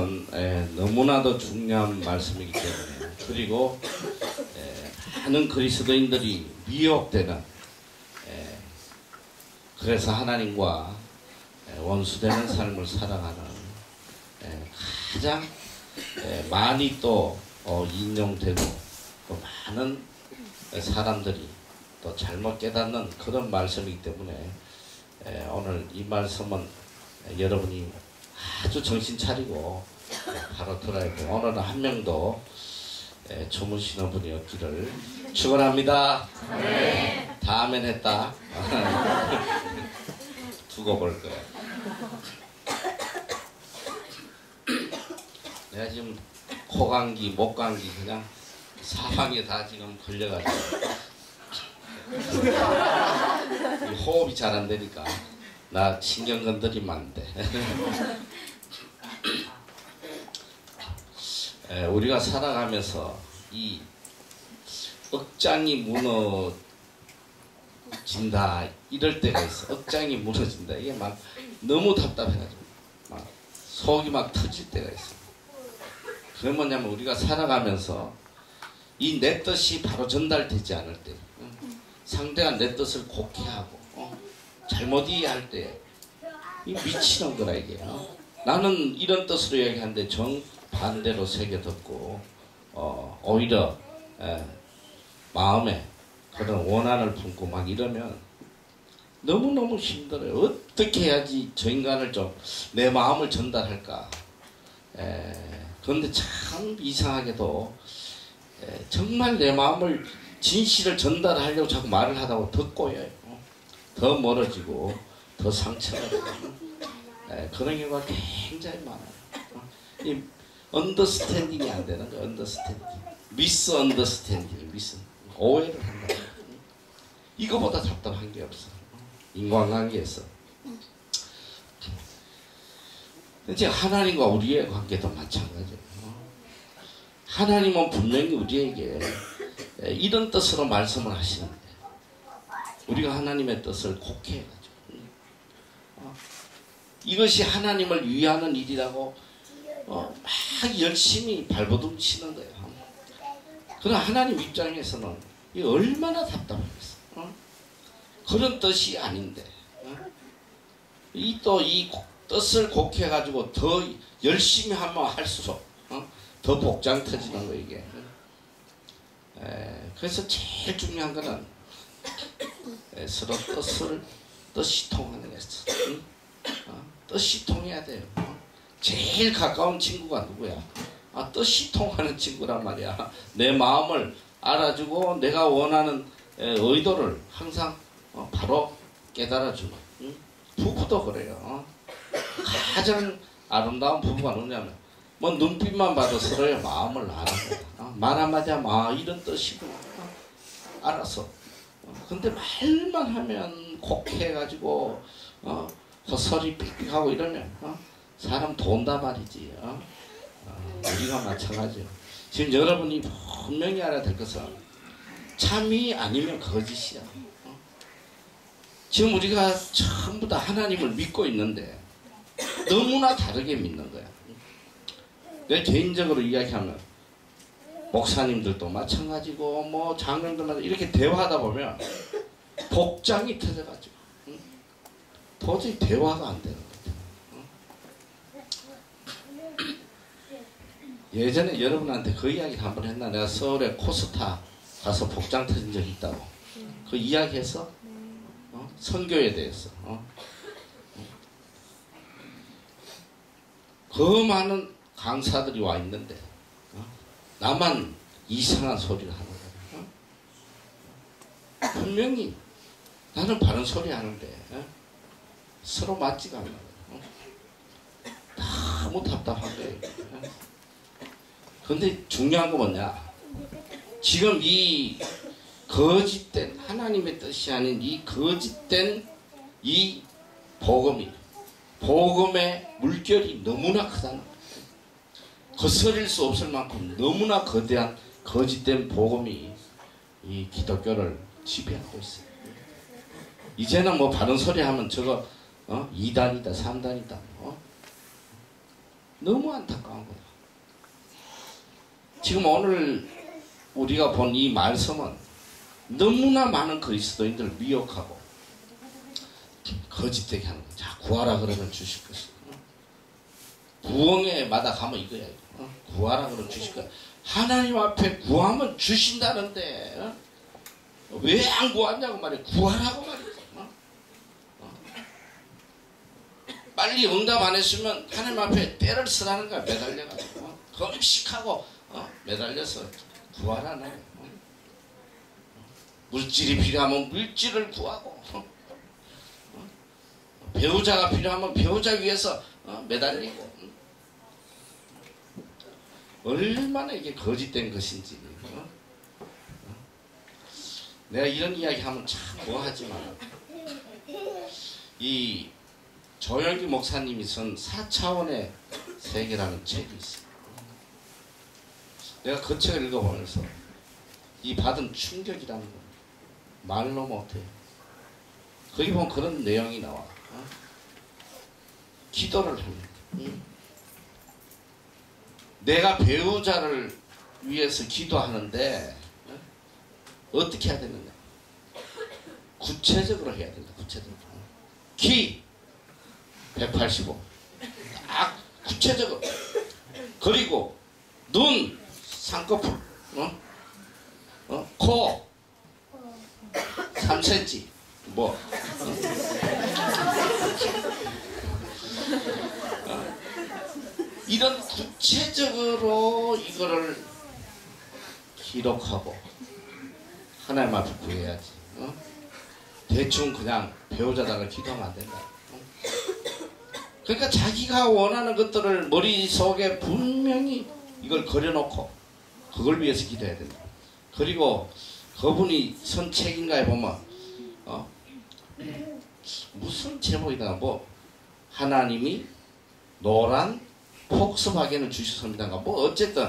말씀은 너무나도 중요한 말씀이기 때문에, 그리고 많은 그리스도인들이 미혹되는, 그래서 하나님과 원수되는 삶을 살아가는 가장 많이 또 인용되고 또 많은 사람들이 또 잘못 깨닫는 그런 말씀이기 때문에 오늘 이 말씀은 여러분이 아주 정신 차리고 바로 들어야 되고, 오늘은 한 명도 주무시는 분이 없기를 축원합니다. 네. 다음엔 했다. 두고 볼 거야. 내가 지금 코감기, 목감기 그냥 사방에 다 지금 걸려가지고 호흡이 잘 안 되니까 나 신경 건드리면 안 돼. 우리가 살아가면서 이 억장이 무너진다 이럴 때가 있어. 억장이 무너진다. 이게 막 너무 답답해가지고 막 속이 막 터질 때가 있어. 그게 뭐냐면 우리가 살아가면서 이 내 뜻이 바로 전달되지 않을 때, 상대가 내 뜻을 곡해하고 잘못 이해할 때 이 미치는 거라 이게. 나는 이런 뜻으로 얘기하는데 정반대로 새겨듣고 오히려 마음에 그런 원한을 품고 막 이러면 너무너무 힘들어요. 어떻게 해야지 저 인간을 좀 내 마음을 전달할까. 그런데 참 이상하게도 정말 내 마음을 진실을 전달하려고 자꾸 말을 하다가 더 꼬여요. 더 멀어지고 더 상처가 되고 그런 경우가 굉장히 많아요. 이 언더스탠딩이 안 되는 거예요. 언더스탠딩, 미스 언더스탠딩, 미스 오해를 한다. 이거보다 답답한 게 없어. 인간관계에서 이제 하나님과 우리의 관계도 마찬가지예요. 하나님은 분명히 우리에게 이런 뜻으로 말씀을 하시는데 우리가 하나님의 뜻을 곡해해가지고 이것이 하나님을 위하는 일이라고 막 열심히 발버둥 치는 거예요. 그러나 하나님 입장에서는 이 얼마나 답답하겠어. 그런 뜻이 아닌데 이 뜻을 곡해가지고 더 열심히 하면 할수록 더 복장 터지는 거 이게. 그래서 제일 중요한 거는 서로 뜻이 통하는 거였어. 뜻이 통해야 돼요. 제일 가까운 친구가 누구야? 뜻이 통하는 친구란 말이야. 내 마음을 알아주고 내가 원하는 의도를 항상 바로 깨달아주는. 부부도 그래요. 가장 아름다운 부부가 누구냐면 뭐 눈빛만 봐도 서로의 마음을 아는 거야. 말 한마디 하면 이런 뜻이구나. 알았어. 근데 말만 하면 곡해가지고 헛소리 삑삑하고 이러면 사람 돈다 말이지. 우리가 마찬가지예요. 지금 여러분이 분명히 알아야 될 것은 참이 아니면 거짓이야. 지금 우리가 전부 다 하나님을 믿고 있는데 너무나 다르게 믿는 거야. 내 개인적으로 이야기하면 목사님들도 마찬가지고 뭐 장로님들마다 이렇게 대화하다 보면 복장이 터져가지고 도저히 대화가 안 되는 것 같아요. 예전에 여러분한테 그 이야기 한번 했나? 내가 서울에 코스타 가서 복장 터진 적이 있다고. 그 이야기해서 선교에 대해서 그 많은 강사들이 와 있는데 나만 이상한 소리를 하는 거야. 분명히 나는 바른 소리 하는데 서로 맞지가 않는 거야. 너무 답답한 거예요. 근데 중요한 거 뭐냐? 지금 이 거짓된 하나님의 뜻이 아닌 이 거짓된 이 복음의 물결이 너무나 크다는 거예요. 거스릴 수 없을 만큼 너무나 거대한 거짓된 복음이 이 기독교를 지배하고 있어요. 이제는 뭐 바른 소리 하면 저거 2단이다 3단이다 너무 안타까운 거야. 지금 오늘 우리가 본 이 말씀은 너무나 많은 그리스도인들을 미혹하고 거짓되게 하는 거야. 자, 구하라 그러면 주실 것이야. 부흥회 마다 가면 이거야. 구하라 그러면 주실 거야. 하나님 앞에 구하면 주신다는데 왜 안 구하냐고 말이야. 구하라고 말이야. 빨리 응답 안 했으면 하나님 앞에 때를 쓰라는 거야. 매달려가지고 금식하고 매달려서 구하라네. 물질이 필요하면 물질을 구하고 배우자가 필요하면 배우자 위해서 매달리고 얼마나 이게 거짓된 것인지. 내가 이런 이야기 하면 참 뭐하지만 이 조영기 목사님이 쓴 4차원의 세계라는 책이 있어요. 내가 그 책을 읽어보면서 이 받은 충격이라는 거 말로 못해요. 거기 보면 그런 내용이 나와. 기도를 합니다. 내가 배우자를 위해서 기도하는데 어떻게 해야 되느냐. 구체적으로 해야 된다. 구체적으로. 기 185 딱 구체적으로. 그리고 눈 쌍꺼풀 코 3cm 뭐 이런 구체적으로 이거를 기록하고 하나님 앞에 구해야지. 대충 그냥 배우자다가 기도하면 안 된다. 그러니까 자기가 원하는 것들을 머릿속에 분명히 이걸 그려놓고 그걸 위해서 기도해야 된다. 그리고 그분이 쓴 책인가에 보면 무슨 제목이다. 뭐 하나님이 노란 폭스바겐을 주셨습니다. 뭐 어쨌든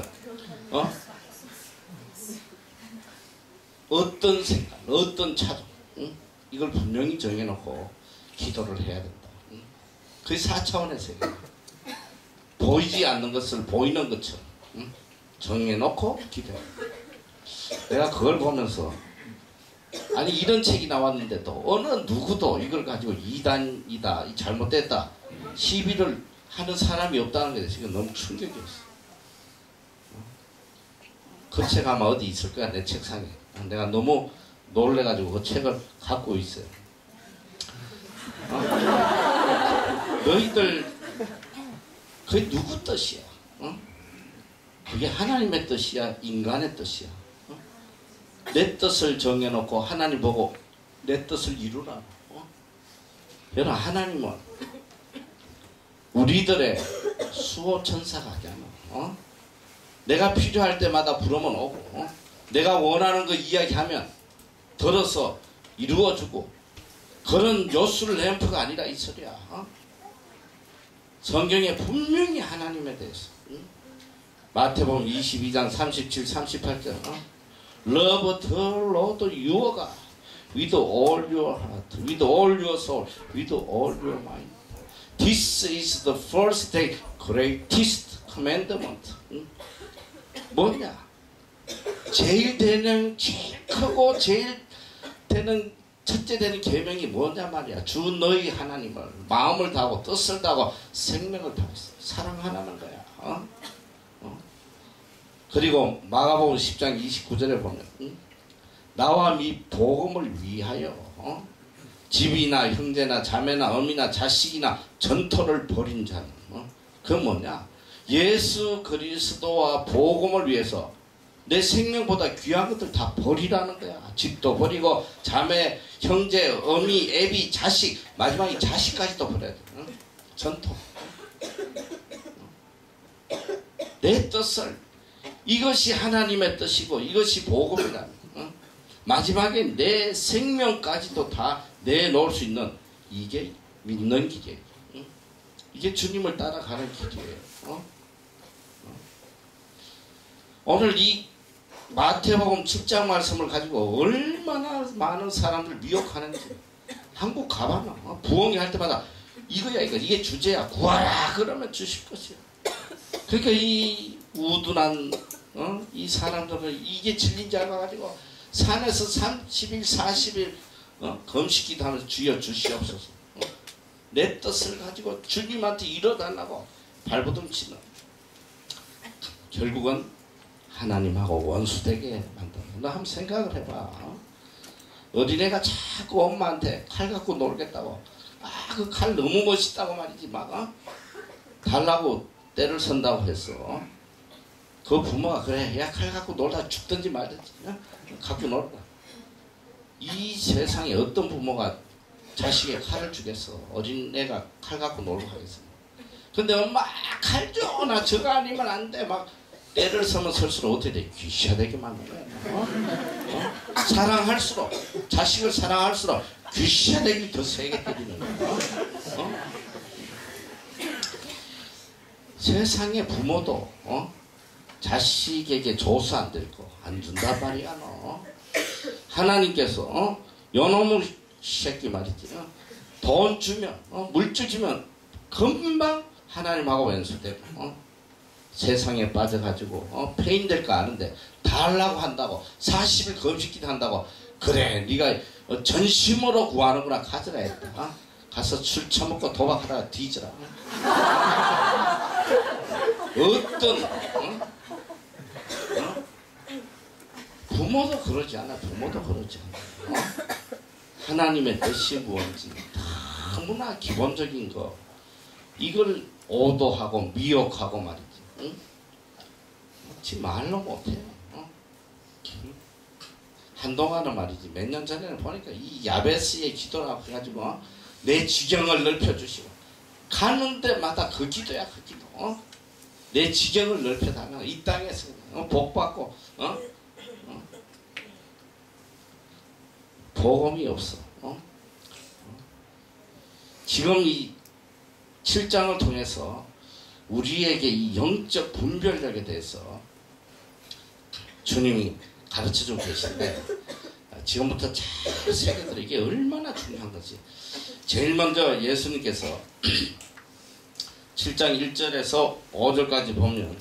어떤 색깔, 어떤 차종 이걸 분명히 정해놓고 기도를 해야 된다. 그게 4차원의 세계. 보이지 않는 것을 보이는 것처럼 정해놓고 기도해. 내가 그걸 보면서 아니 이런 책이 나왔는데도 어느 누구도 이걸 가지고 이단이다, 잘못됐다 시비를 하는 사람이 없다는 게 지금 너무 충격이었어. 그 책 아마 어디 있을 거야. 내 책상에. 내가 너무 놀래가지고 그 책을 갖고 있어요. 너희들 그게 누구 뜻이야? 그게 하나님의 뜻이야? 인간의 뜻이야? 내 뜻을 정해놓고 하나님 보고 내 뜻을 이루라. 여러분 하나님은 우리들의 수호천사가 아니야. 내가 필요할 때마다 부르면 오고 내가 원하는 거 이야기하면 들어서 이루어주고 그런 요술 램프가 아니라 이 소리야. 성경에 분명히 하나님에 대해서 마태복음 22장 37, 38절 Love the Lord your God with all your heart, with all your soul, with all your mind. This is the first and greatest commandment. 뭐냐? 제일 크고 제일 되는 첫째 되는 계명이 뭐냐 말이야. 주 너희 하나님을 마음을 다하고 뜻을 다하고 생명을 다해서 사랑하라는 거야. 그리고 마가복음 10장 29절에 보면 나와 이 복음을 위하여 집이나 형제나 자매나 어미나 자식이나 전토를 벌인 자는 그 뭐냐? 예수 그리스도와 복음을 위해서 내 생명보다 귀한 것들 다 버리라는 거야. 집도 버리고 자매, 형제, 어미, 애비, 자식, 마지막에 자식까지도 버려야 돼. 전토. 내 뜻을 이것이 하나님의 뜻이고 이것이 복음이다. 마지막에 내 생명까지도 다 내놓을 수 있는 이게 믿는 길이에요. 이게 주님을 따라가는 길이에요. 오늘 이 마태복음 7장 말씀을 가지고 얼마나 많은 사람들 미혹하는지 한국 가봐라. 부흥회 할 때마다 이거야 이거 이게 주제야. 구하라 그러면 주실 것이야. 그러니까 이 우둔한 이 사람들은 이게 진리인 줄 알아가지고 산에서 30일 40일 금식기도 하면서 주여 주시옵소서 내 뜻을 가지고 주님한테 이뤄달라고 발버둥 치는 결국은 하나님하고 원수되게 만든다. 너 한번 생각을 해봐. 어린애가 자꾸 엄마한테 칼 갖고 놀겠다고 그 칼 너무 멋있다고 말이지 막 달라고 때를 선다고 했어. 그 부모가 그래 야 칼 갖고 놀다 죽든지 말든지 갖고 놀라. 이 세상에 어떤 부모가 자식의 칼을 주겠어. 어린애가 칼 갖고 놀고 하겠어. 근데 엄마 칼 줘 나 저거 아니면 안 돼 막 때를 서면 설수록 어떻게 돼? 귀시하되게 만든 거야. 사랑할수록 자식을 사랑할수록 귀시하되기 더 세게 때리는 거야. 세상의 부모도 자식에게 조수 안 될 거 안 준단 말이야 너. 하나님께서 요놈의 새끼 말이지 돈 주면 물주 주면 금방 하나님하고 왼수되고 세상에 빠져가지고 폐인될 거 아는데 달라고 한다고 40일 금식기도 한다고 그래 네가 전심으로 구하는구나 가져라 했다. 가서 술 처먹고 도박하다가 뒤져라. 어떤 부모도 그러지 않아. 부모도 그러지 않아. 하나님의 뜻이 무엇인지 너무나 기본적인 거 이걸 오도하고 미혹하고 말이지. 응? 지 말로 못해요. 한동안은 말이지 몇 년 전에는 보니까 이 야베스의 기도라고 해가지고 내 지경을 넓혀주시고 가는 데마다 그 기도야 그 기도. 내 지경을 넓혀달라고 이 땅에서 복받고 복음이 없어. 지금 이 7장을 통해서 우리에게 이 영적 분별력에 대해서 주님이 가르쳐주고 계신데 지금부터 잘 새겨들어 이게 얼마나 중요한 거지. 제일 먼저 예수님께서 7장 1절에서 5절까지 보면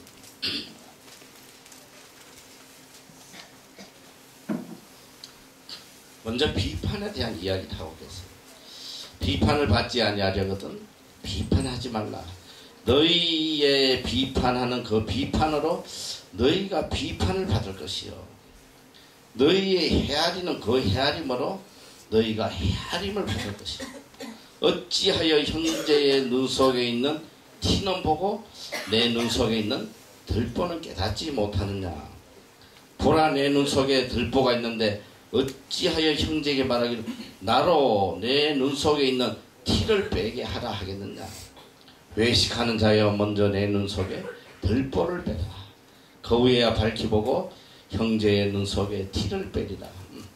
먼저 비판에 대한 이야기를 하고 계세요. 비판을 받지 아니하려거든 비판하지 말라. 너희의 비판하는 그 비판으로 너희가 비판을 받을 것이요 너희의 헤아리는 그 헤아림으로 너희가 헤아림을 받을 것이요 어찌하여 형제의 눈 속에 있는 티는 보고 내 눈 속에 있는 들보는 깨닫지 못하느냐. 보라 내 눈 속에 들보가 있는데 어찌하여 형제에게 말하기를 나로 내 눈 속에 있는 티를 빼게 하라 하겠느냐. 외식하는 자여 먼저 내 눈 속에 들보를 빼라. 그 후에야 밝히 보고 형제의 눈 속에 티를 빼리라.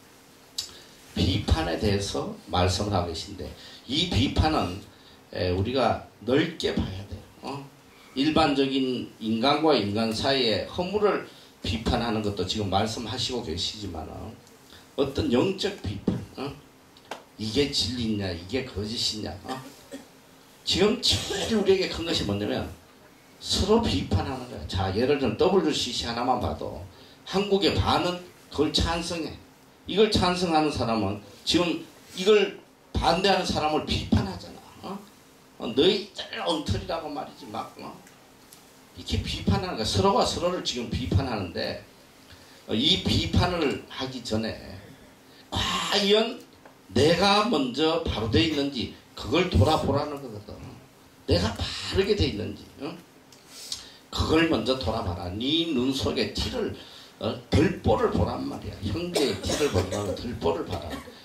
비판에 대해서 말씀을 하고 계신데 이 비판은 우리가 넓게 봐야 돼요. 일반적인 인간과 인간 사이의 허물을 비판하는 것도 지금 말씀하시고 계시지만 어떤 영적 비판 이게 진리냐 이게 거짓이냐 지금 제일 우리에게 큰 것이 뭐냐면 서로 비판하는 거야. 자 예를 들면 WCC 하나만 봐도 한국의 반은 그걸 찬성해. 이걸 찬성하는 사람은 지금 이걸 반대하는 사람을 비판하잖아. 너희들 엉터리라고 말이지 막 이렇게 비판하는 거야. 서로가 서로를 지금 비판하는데 이 비판을 하기 전에 과연 내가 먼저 바로 돼 있는지 그걸 돌아보라는 거거든. 내가 바르게 돼 있는지 그걸 먼저 돌아봐라. 네 눈 속에 티를 들보를 보란 말이야. 형제의 티를 보라고 들보를 봐라.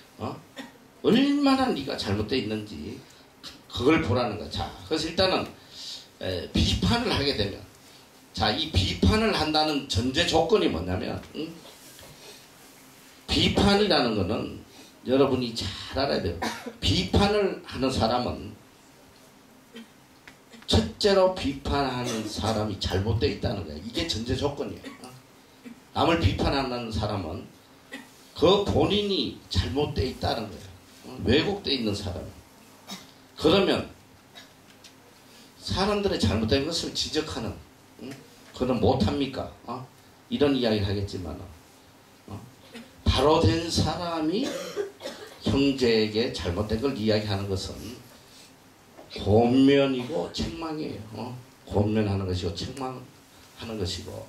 얼마나 네가 잘못되어 있는지 그걸 보라는 거야. 자, 그래서 일단은 비판을 하게 되면 자, 이 비판을 한다는 전제 조건이 뭐냐면 비판이라는 거는 여러분이 잘 알아야 돼요. 비판을 하는 사람은 첫째로 비판하는 사람이 잘못되어 있다는 거야. 이게 전제 조건이에요. 남을 비판하는 사람은 그 본인이 잘못되어 있다는 거예요. 왜곡되어 있는 사람. 그러면 사람들의 잘못된 것을 지적하는 응? 그는 못합니까? 이런 이야기를 하겠지만 바로 된 사람이 형제에게 잘못된 걸 이야기하는 것은 권면이고 책망이에요. 권면하는 것이고 책망하는 것이고,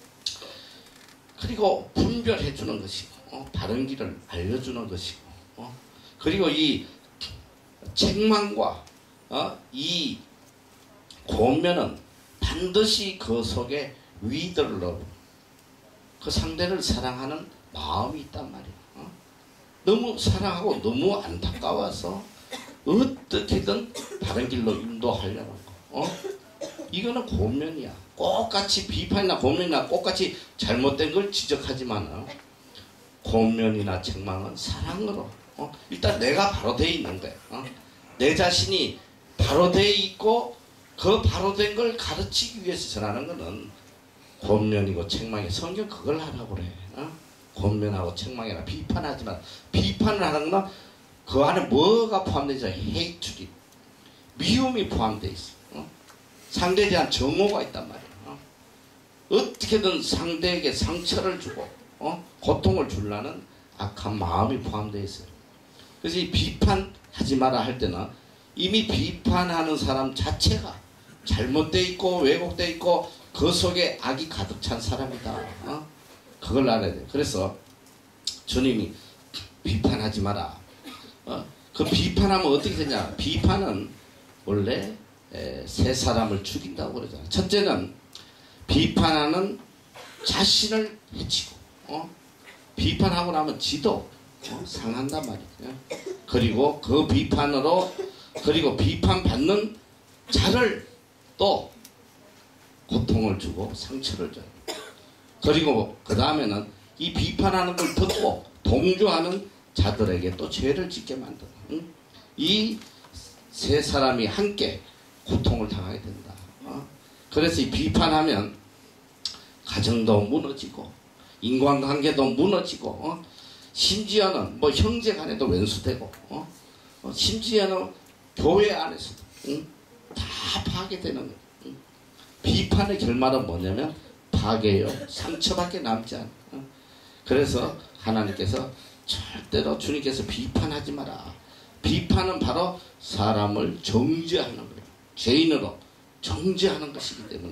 그리고 분별해 주는 것이고, 바른 길을 알려주는 것이고, 그리고 이 책망과 이 권면은 반드시 그 속에 위드를 넣고 그 상대를 사랑하는 마음이 있단 말이에요. 너무 사랑하고 너무 안타까워서 어떻게든 바른 길로 인도하려는 거. 이거는 권면이야. 똑같이 비판이나 권면이나 똑같이 잘못된 걸 지적하지만 권면이나 책망은 사랑으로 일단 내가 바로 돼 있는 거야. 내 자신이 바로 돼 있고 그 바로 된 걸 가르치기 위해서 전하는 거는 권면이고 책망이. 성경 그걸 하라고 그래. 권면하고 책망이나 비판하지만, 비판을 하는 건 그 안에 뭐가 포함되죠? 헤이트리, 미움이 포함되어 있어. 상대에 대한 정오가 있단 말이야. 어떻게든 상대에게 상처를 주고 고통을 주려는 악한 마음이 포함되어 있어요. 그래서 이 비판하지 마라 할 때는 이미 비판하는 사람 자체가 잘못되어 있고 왜곡되어 있고 그 속에 악이 가득 찬 사람이다. 그걸 알아야 돼요. 그래서 주님이 비판하지 마라. 그 비판하면 어떻게 되냐? 비판은 원래 세 사람을 죽인다고 그러잖아요. 첫째는 비판하는 자신을 해치고, 비판하고 나면 지도 상한단 말이에요. 그리고 그 비판으로, 그리고 비판받는 자를 또 고통을 주고 상처를 줘요. 그리고 그 다음에는 이 비판하는 걸 듣고 동조하는 자들에게 또 죄를 짓게 만들어. 이 세 사람이 함께 고통을 당하게 된다. 그래서 이 비판하면 가정도 무너지고 인간관계도 무너지고 심지어는 뭐 형제 간에도 왼수되고 심지어는 교회 안에서도 다 파괴되는 거예요. 비판의 결말은 뭐냐면 파괴요. 상처밖에 남지 않아. 그래서 하나님께서 절대로 주님께서 비판하지 마라. 비판은 바로 사람을 정죄하는 거예요. 죄인으로 정죄하는 것이기 때문에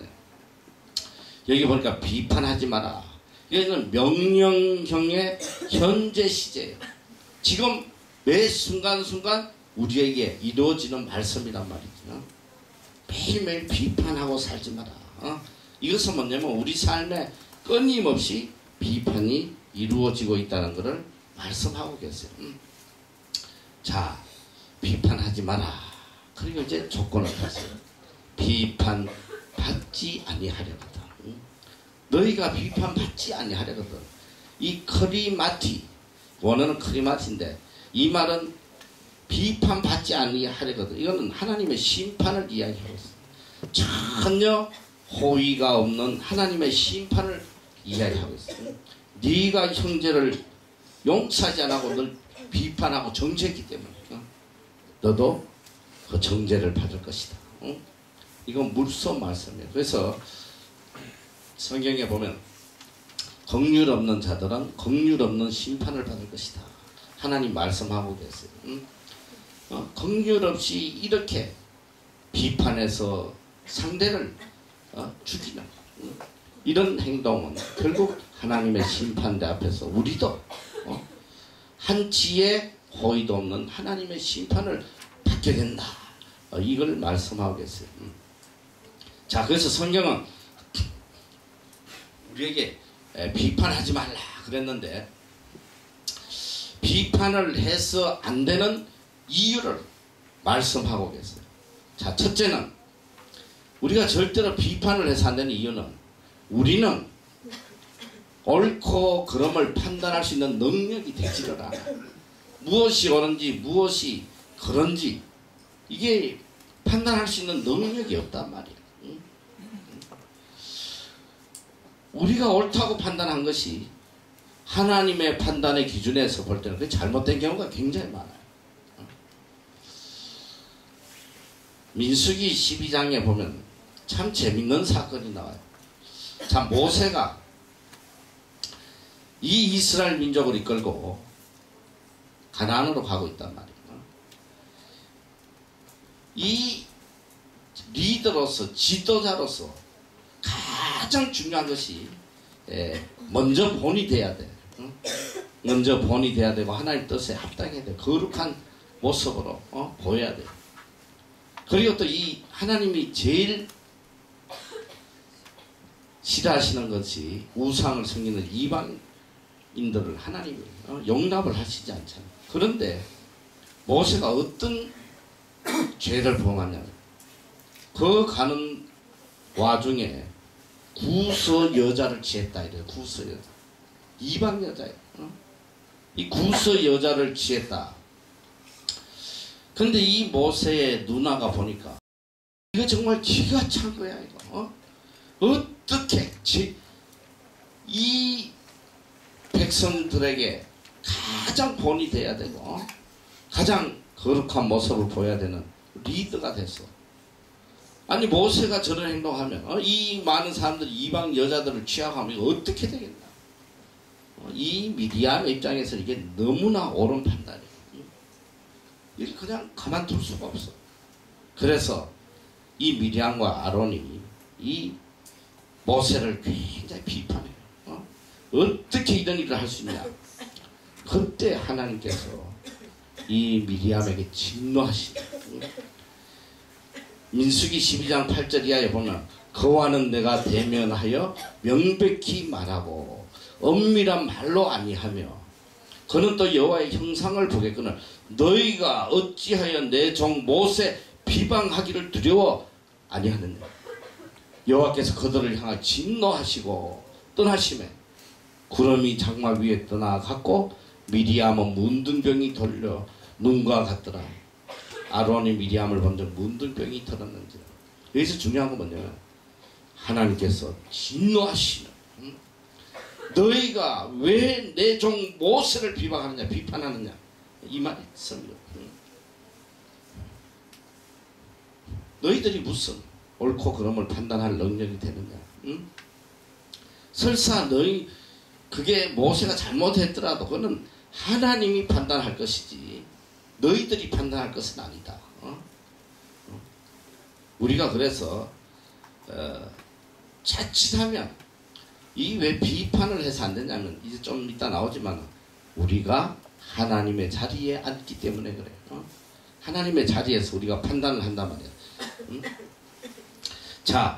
여기 보니까 비판하지 마라. 이거는 명령형의 현재 시제예요. 지금 매 순간순간 우리에게 이루어지는 말씀이란 말이죠. 매일매일 비판하고 살지 마라. 이것은 뭐냐면 우리 삶에 끊임없이 비판이 이루어지고 있다는 것을 말씀하고 계세요. 자, 비판하지 마라. 그리고 이제 조건을 하세요. 비판받지 아니하려거든. 너희가 비판받지 아니하려거든. 이 크리마티, 원어는 크리마티인데 이 말은 비판받지 아니하려거든. 이거는 하나님의 심판을 이야기하고 있어요. 전혀 호의가 없는 하나님의 심판을 이야기하고 있어요. 네가 형제를 용서하지 않고 늘 비판하고 정죄했기 때문에 너도 그 정죄를 받을 것이다. 이건 물소 말씀이에요. 그래서 성경에 보면 긍휼 없는 자들은 긍휼 없는 심판을 받을 것이다. 하나님 말씀하고 계세요. 긍휼 없이 이렇게 비판해서 상대를 죽이는 이런 행동은 결국 하나님의 심판대 앞에서 우리도 한치의 호의도 없는 하나님의 심판을 받게 된다. 이걸 말씀하고 계세요. 자, 그래서 성경은 우리에게 비판하지 말라 그랬는데 비판을 해서 안 되는 이유를 말씀하고 계세요. 자, 첫째는 우리가 절대로 비판을 해서 안 되는 이유는 우리는 옳고 그름을 판단할 수 있는 능력이 되지를 않아. 무엇이 옳은지 무엇이 그런지 이게 판단할 수 있는 능력이 없단 말이에요. 우리가 옳다고 판단한 것이 하나님의 판단의 기준에서 볼 때는 그게 잘못된 경우가 굉장히 많아요. 민수기 12장에 보면 참 재밌는 사건이 나와요. 자, 모세가 이 이스라엘 민족을 이끌고 가나안으로 가고 있단 말이에요. 이 리더로서, 지도자로서 가장 중요한 것이 먼저 본이 돼야 돼. 먼저 본이 돼야 되고 하나님 뜻에 합당해야 돼. 거룩한 모습으로 보여야 돼. 그리고 또 이 하나님이 제일 싫어하시는 것이 우상을 섬기는 이방인들을 하나님이 용납을 하시지 않잖아요. 그런데 모세가 어떤 죄를 범하냐면 그 가는 와중에 구스 여자를 취했다 이래요. 구스 여자. 이방 여자예요. 이 구스 여자를 취했다. 근데 이 모세의 누나가 보니까 이거 정말 기가 찬 거야 이거. 어떻게 이 백성들에게 가장 본이 돼야 되고 가장 거룩한 모습을 보여야 되는 리더가 됐어. 아니 모세가 저런 행동하면 이 많은 사람들이 이방 여자들을 취하면 어떻게 되겠나. 이 미디암의 입장에서 이게 너무나 옳은 판단이에요. 이걸 그냥 가만둘 수가 없어. 그래서 이 미디암과 아론이 이 모세를 굉장히 비판해요. 어떻게 이런 일을 할 수 있냐. 그때 하나님께서 이 미디암에게 진노하시죠. 민수기 12장 8절 이하에 보면 그와는 내가 대면하여 명백히 말하고 엄밀한 말로 아니하며 그는 또 여호와의 형상을 보겠거늘 너희가 어찌하여 내 종 모세 비방하기를 두려워 아니하느냐. 여호와께서 그들을 향하여 진노하시고 떠나시매 구름이 장막 위에 떠나갔고 미리암은 문둥병이 돌려 눈과 같더라. 아론이 미리암을 본적 문둥병이 들었는지라. 여기서 중요한 건 뭐냐면 하나님께서 진노하시는 너희가 왜 내 종 모세를 비방하느냐 비판하느냐 이 말이 있습니다. 너희들이 무슨 옳고 그름을 판단할 능력이 되느냐. 설사 너희 그게 모세가 잘못했더라도 그거는 하나님이 판단할 것이지 너희들이 판단할 것은 아니다. 우리가 그래서 자칫하면 이 왜 비판을 해서 안 되냐면 이제 좀 이따 나오지만 우리가 하나님의 자리에 앉기 때문에 그래요. 하나님의 자리에서 우리가 판단을 한단 말이야. 자,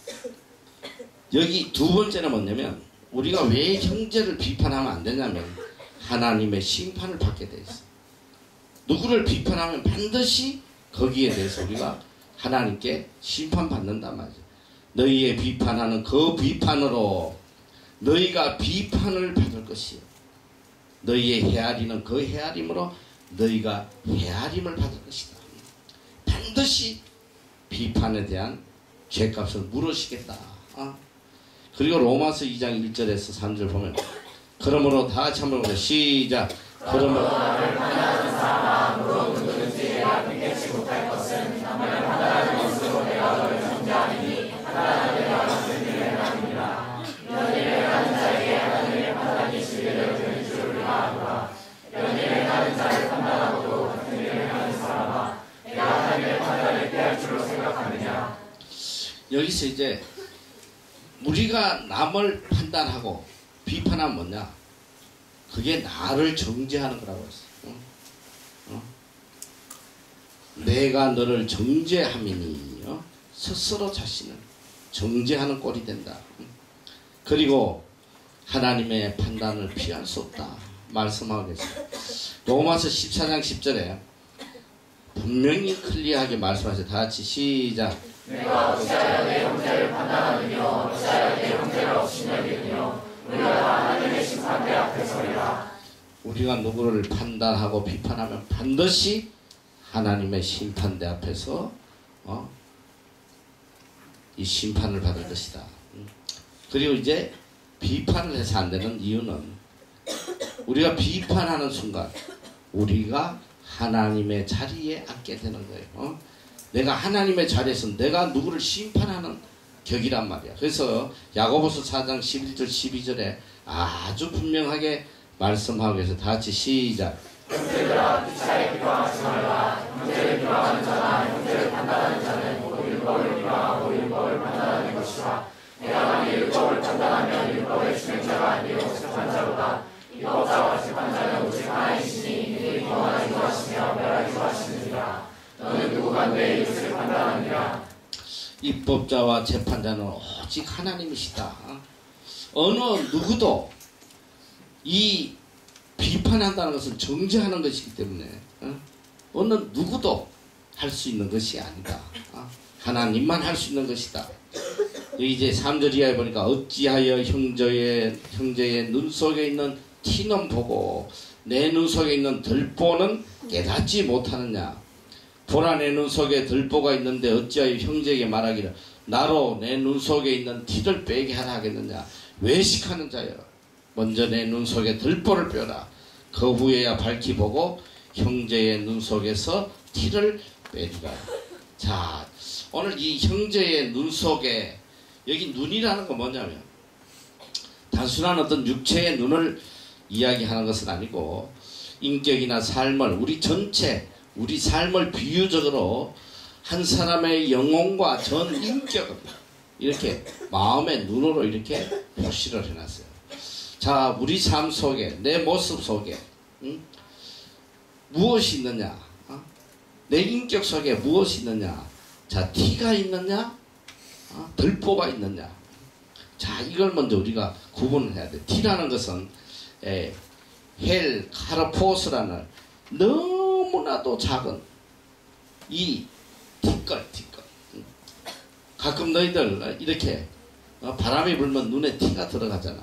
여기 두 번째는 뭐냐면 우리가 왜 형제를 비판하면 안 되냐면 하나님의 심판을 받게 돼 있어. 누구를 비판하면 반드시 거기에 대해서 우리가 하나님께 심판받는단 말이야. 너희의 비판하는 그 비판으로 너희가 비판을 받을 것이요 너희의 헤아리는 그 헤아림으로 너희가 헤아림을 받을 것이다. 반드시 비판에 대한 죄값을 물으시겠다. 그리고 로마서 2장 1절에서 3절 보면 그러므로 다 같이 한번 보자. 시작. 그러므로 나를 판단하는 사람으로 누구든지 내가 믿겠지 못할 것은 나를 판단하는 것으로 내가 너를 정죄하리니 판단하는 내가 만든 일을 행함이니라. 이런 일을 행하는 자에게 하나님의 판단이 실례되어 되는 줄 우리가 아노라. 이런 일을 행하는 자를 판단하고도 같은 일을 행하는 사람아 내가 하나님의 판단을 피할 줄로 생각하느냐. 여기서 이제 우리가 남을 판단하고 비판하면 뭐냐? 그게 나를 정죄하는 거라고 했어. 내가 너를 정죄함이니 스스로 자신을 정죄하는 꼴이 된다. 그리고 하나님의 판단을 피할 수 없다 말씀하고 계세요. 로마서 14장 10절에 분명히 클리어하게 말씀하세요. 다 같이 시작. 내가 어찌하여 내 형제를 판단하느뇨 어찌하여 내 형제를 업신여기느뇨 우리가 다 하나님의 심판대 앞에 서리라. 우리가 누구를 판단하고 비판하면 반드시 하나님의 심판대 앞에서 이 심판을 받을 것이다. 그리고 이제 비판을 해서 안 되는 이유는 우리가 비판하는 순간 우리가 하나님의 자리에 앉게 되는 거예요. 내가 하나님의 자리에서 내가 누구를 심판하는 격이란 말이야. 그래서 야고보서 4장 11절 12절에 아주 분명하게 말씀하고 계세요. 다 같이 시작. 형제들아 피차에 기도하지 말라. 형제를 기도하는 자나 형제를 판단하는 자는 곧 율법을 기도하고 율법을 판단하는 것이라. 내가 만일 율법을 판단하면 율법의 진행자가 아니요 재판 자로다. 율법자와 재판자는 오직 하나이시니 이들이 구원하기도 하시며 멸하기도 하시느니라. 너는 누구가 내 이웃을 판단하느냐. 입법자와 재판자는 오직 하나님이시다. 어느 누구도 이 비판한다는 것은 정죄하는 것이기 때문에 어느 누구도 할 수 있는 것이 아니다. 하나님만 할 수 있는 것이다. 이제 3절 이하에 보니까 어찌하여 형제의 눈 속에 있는 티는 보고 내 눈 속에 있는 들보는 깨닫지 못하느냐. 보라 내 눈 속에 들보가 있는데 어찌하여 형제에게 말하기를 나로 내 눈 속에 있는 티를 빼게 하라 하겠느냐. 외식하는 자여 먼저 내 눈 속에 들보를 빼라. 그 후에야 밝히 보고 형제의 눈 속에서 티를 빼리라. 자, 오늘 이 형제의 눈 속에 여기 눈이라는 건 뭐냐면 단순한 어떤 육체의 눈을 이야기하는 것은 아니고 인격이나 삶을 우리 전체 우리 삶을 비유적으로 한 사람의 영혼과 전 인격을 이렇게 마음의 눈으로 이렇게 표시를 해놨어요. 자, 우리 삶 속에 내 모습 속에 무엇이 있느냐? 내 인격 속에 무엇이 있느냐? 자, 티가 있느냐? 들보가 있느냐? 자, 이걸 먼저 우리가 구분을 해야 돼. 티라는 것은 헬 카르포스라는 너무나도 작은 이 티끌. 가끔 너희들 이렇게 바람이 불면 눈에 티가 들어가잖아.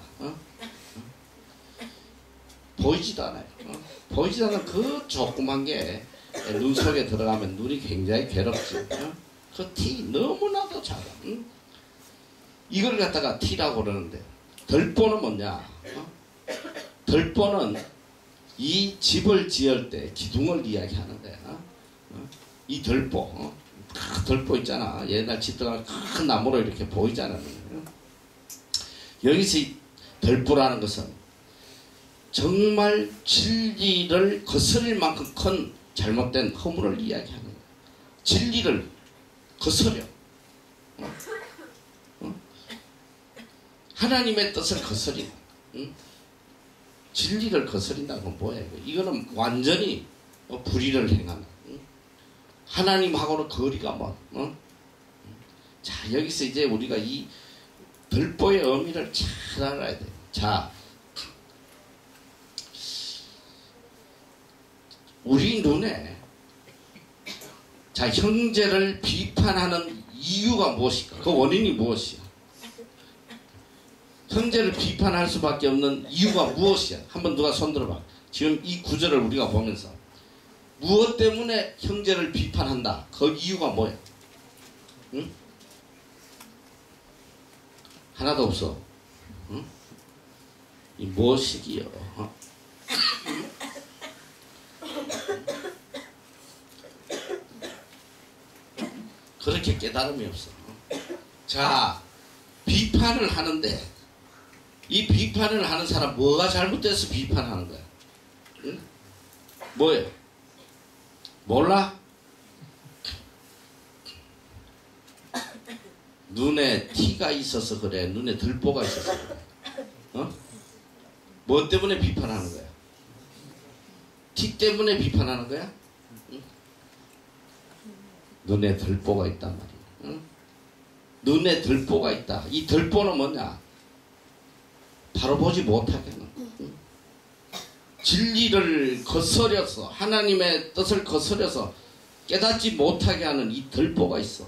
보이지도 않아요. 보이지도 않는 그 조그만 게 눈 속에 들어가면 눈이 굉장히 괴롭지. 그 티 너무나도 작아. 이걸 갖다가 티라고 그러는데 들보는 뭐냐? 들보는 이 집을 지을 때 기둥을 이야기하는데 이 들보 들보 있잖아. 옛날 집 들어가면 큰 나무로 이렇게 보이잖아. 여기서 이 들보라는 것은 정말 진리를 거스릴 만큼 큰 잘못된 허물을 이야기하는 거야. 진리를 거스려. 하나님의 뜻을 거스린다. 진리를 거스린다는 건 뭐예요? 이거는 완전히 불의를 행하는. 하나님하고는 거리가 먼. 자, 여기서 이제 우리가 이 들보의 의미를 잘 알아야 돼요. 자, 우리 눈에 자 형제를 비판하는 이유가 무엇일까? 그 원인이 무엇이야? 형제를 비판할 수밖에 없는 이유가 무엇이야? 한번 누가 손들어봐. 지금 이 구절을 우리가 보면서 무엇 때문에 형제를 비판한다? 그 이유가 뭐야? 응? 하나도 없어. 응? 이 무엇이기요? 그렇게 깨달음이 없어. 자, 비판을 하는데 이 비판을 하는 사람 뭐가 잘못돼서 비판하는 거야? 응? 뭐예요? 몰라? 눈에 티가 있어서 그래. 눈에 들보가 있어서 그래. 뭐 때문에 비판하는 거야? 티 때문에 비판하는 거야? 응? 눈에 들보가 있단 말이야. 응? 눈에 들보가 있다. 이 들보는 뭐냐? 바로 보지 못하게 하는 거야. 응? 진리를 거스려서 하나님의 뜻을 거스려서 깨닫지 못하게 하는 이 들보가 있어.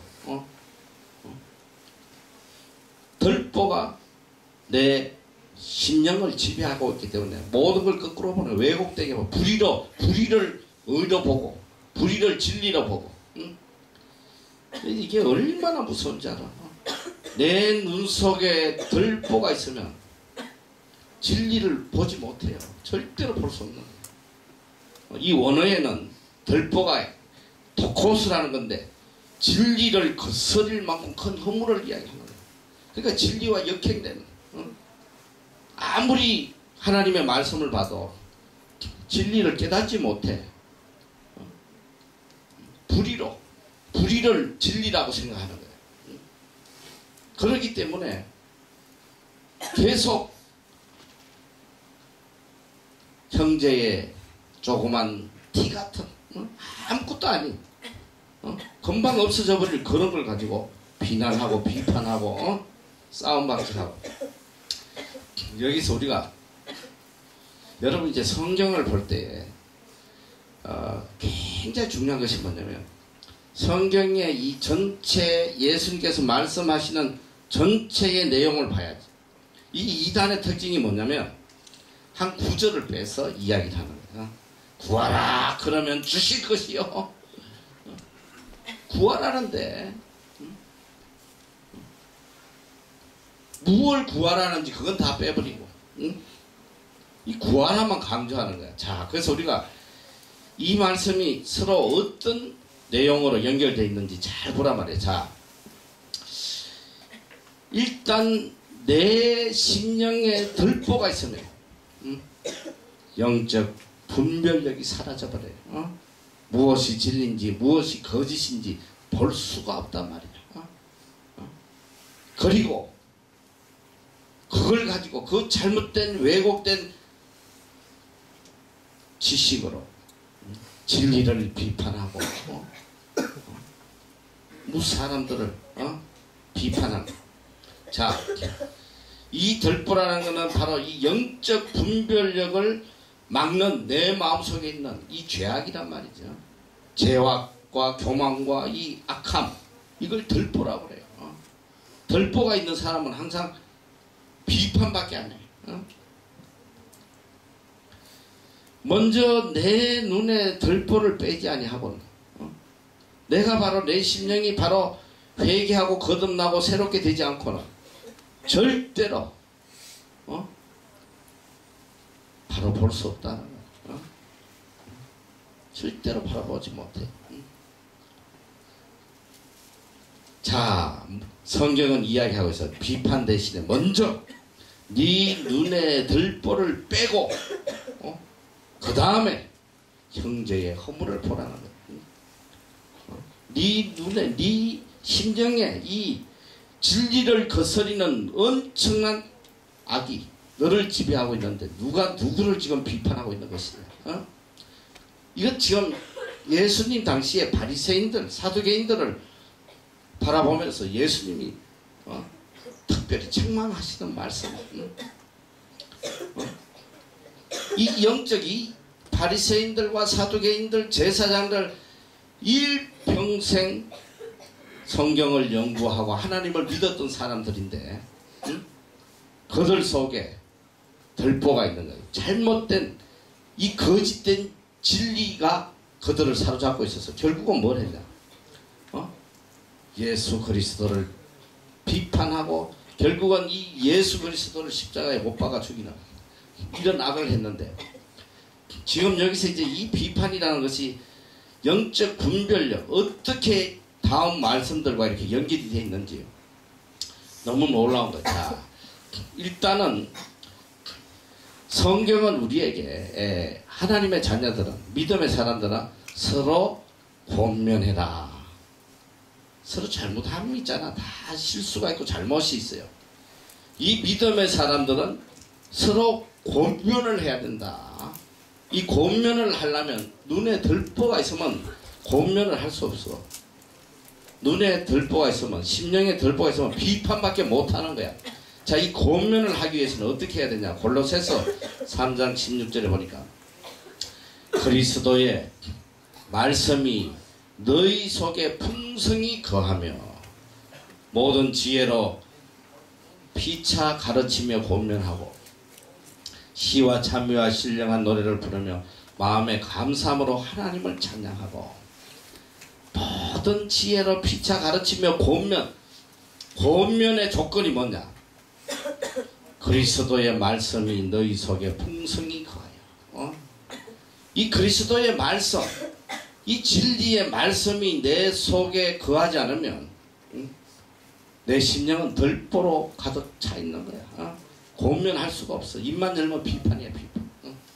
들보가 내 심령을 지배하고 있기 때문에 모든 걸 거꾸로 보는 왜곡되게 보고 불의를 의로 보고 불의를 진리로 보고. 응? 이게 얼마나 무서운지 알아. 내 눈 속에 들보가 있으면 진리를 보지 못해요. 절대로 볼 수 없는 거예요. 이 원어에는 들보가 토코스라는 건데 진리를 거스릴 만큼 큰 허물을 이야기하는 거예요. 그러니까 진리와 역행되는, 아무리 하나님의 말씀을 봐도 진리를 깨닫지 못해. 불의를 진리라고 생각하는 거예요. 그렇기 때문에 계속 형제의 조그만 티 같은, 아무것도 아닌, 금방 없어져 버릴 그런 걸 가지고 비난하고 비판하고 싸움박질하고. 여기서 우리가 여러분 이제 성경을 볼 때에 굉장히 중요한 것이 뭐냐면, 성경의 이 전체 예수님께서 말씀하시는 전체의 내용을 봐야지. 이 이단의 특징이 뭐냐면 한 구절을 빼서 이야기를 하는 거야. 구하라 그러면 주실 것이요. 구하라는데 무엇을 구하라는지 그건 다 빼버리고 이 구하라만 강조하는 거야. 자, 그래서 우리가 이 말씀이 서로 어떤 내용으로 연결되어 있는지 잘 보란 말이에요. 자, 일단 내 심령에 들보가 있으면 영적 분별력이 사라져버려요. 무엇이 진리인지 무엇이 거짓인지 볼 수가 없단 말이에요. 그리고 그걸 가지고 그 잘못된 왜곡된 지식으로 진리를 비판하고 사람들을 비판하는. 자, 이 들보라는 것은 바로 이 영적 분별력을 막는 내 마음속에 있는 이 죄악이란 말이죠. 죄악과 교만과 이 악함, 이걸 들보라고 그래요. 들보가 있는 사람은 항상 비판밖에 안 해요. 먼저 내 눈에 들보를 빼지 아니하고는 내가 바로 내 심령이 바로 회개하고 거듭나고 새롭게 되지 않고는 절대로 바로 볼 수 없다는 거야. 절대로 바라보지 못해. 자, 성경은 이야기하고 있어. 비판 대신에 먼저 네 눈에 들보를 빼고 그 다음에 형제의 허물을 보라는 거야. 네 눈에, 네 심정에 이 진리를 거스리는 엄청난 악이 너를 지배하고 있는데 누가 누구를 지금 비판하고 있는 것이냐? 이건 지금 예수님 당시에 바리새인들, 사두개인들을 바라보면서 예수님이 특별히 책망하시는 말씀. 이 영적 이 바리새인들과 사두개인들, 제사장들 일평생 성경을 연구하고 하나님을 믿었던 사람들인데 그들 속에 들보가 있는 거예요. 잘못된 이 거짓된 진리가 그들을 사로잡고 있어서 결국은 뭘 했냐? 예수 그리스도를 비판하고 결국은 이 예수 그리스도를 십자가에 못 박아 죽이는 이런 악을 했는데, 지금 여기서 이제 이 비판이라는 것이 영적 분별력, 어떻게 다음 말씀들과 이렇게 연결이 되어 있는지 너무 놀라운 거죠. 자, 일단은 성경은 우리에게 하나님의 자녀들은, 믿음의 사람들은 서로 권면해라. 서로 잘못함이 있잖아. 다 실수가 있고 잘못이 있어요. 이 믿음의 사람들은 서로 권면을 해야 된다. 이 권면을 하려면 눈에 들보가 있으면 권면을 할 수 없어. 눈에 들보가 있으면, 심령에 들보가 있으면 비판밖에 못하는 거야. 자, 이 권면을 하기 위해서는 어떻게 해야 되냐? 골로새서 3장 16절에 보니까 그리스도의 말씀이 너희 속에 풍성히 거하며 모든 지혜로 피차 가르치며 권면하고 시와 찬미와 신령한 노래를 부르며 마음의 감사함으로 하나님을 찬양하고, 모든 지혜로 피차 가르치며 권면의 조건이 뭐냐? 그리스도의 말씀이 너희 속에 풍성히 거하여. 이 그리스도의 말씀, 이 진리의 말씀이 내 속에 거하지 않으면 내 심령은 들보로 가득 차 있는 거야. 고면할 수가 없어. 입만 열면 비판이야, 비판.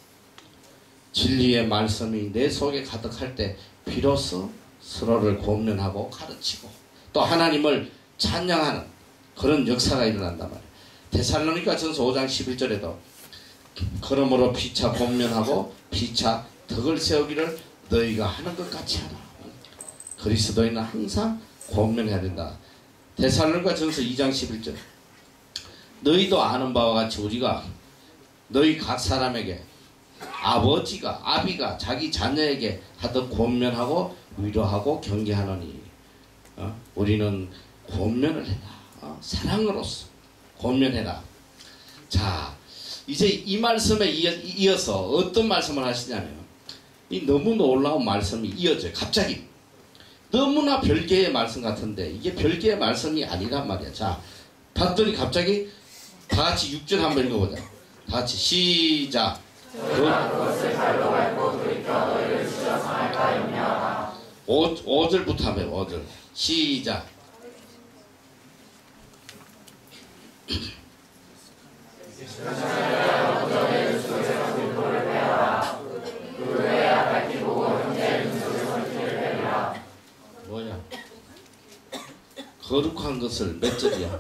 진리의 말씀이 내 속에 가득할 때 비로소 서로를 고면하고 가르치고 또 하나님을 찬양하는 그런 역사가 일어난단 말이야. 데살로니가전서 5장 11절에도 그러므로 피차 권면하고 피차 덕을 세우기를 너희가 하는 것 같이 하라. 그리스도인은 항상 권면해야 된다. 데살로니가전서 2장 11절 너희도 아는 바와 같이 우리가 너희 각 사람에게 아비가 자기 자녀에게 하듯 권면하고 위로하고 경계하노니 우리는 권면을 해라. 사랑으로서 권면해라. 자, 이제 이 말씀에 이어서 어떤 말씀을 하시냐면 이 너무 놀라운 말씀이 이어져요. 갑자기 너무나 별개의 말씀 같은데 이게 별개의 말씀이 아니란 말이야. 자, 봤더니 갑자기 다 같이 6절 한번 읽어보자. 다 같이 시작. 그것을 발로 밟고 돌이켜 너희를 찢어 상할까 염려하라. 5절부터 하면 5절 시작. 뭐야? 거룩한 것을 몇 절이야?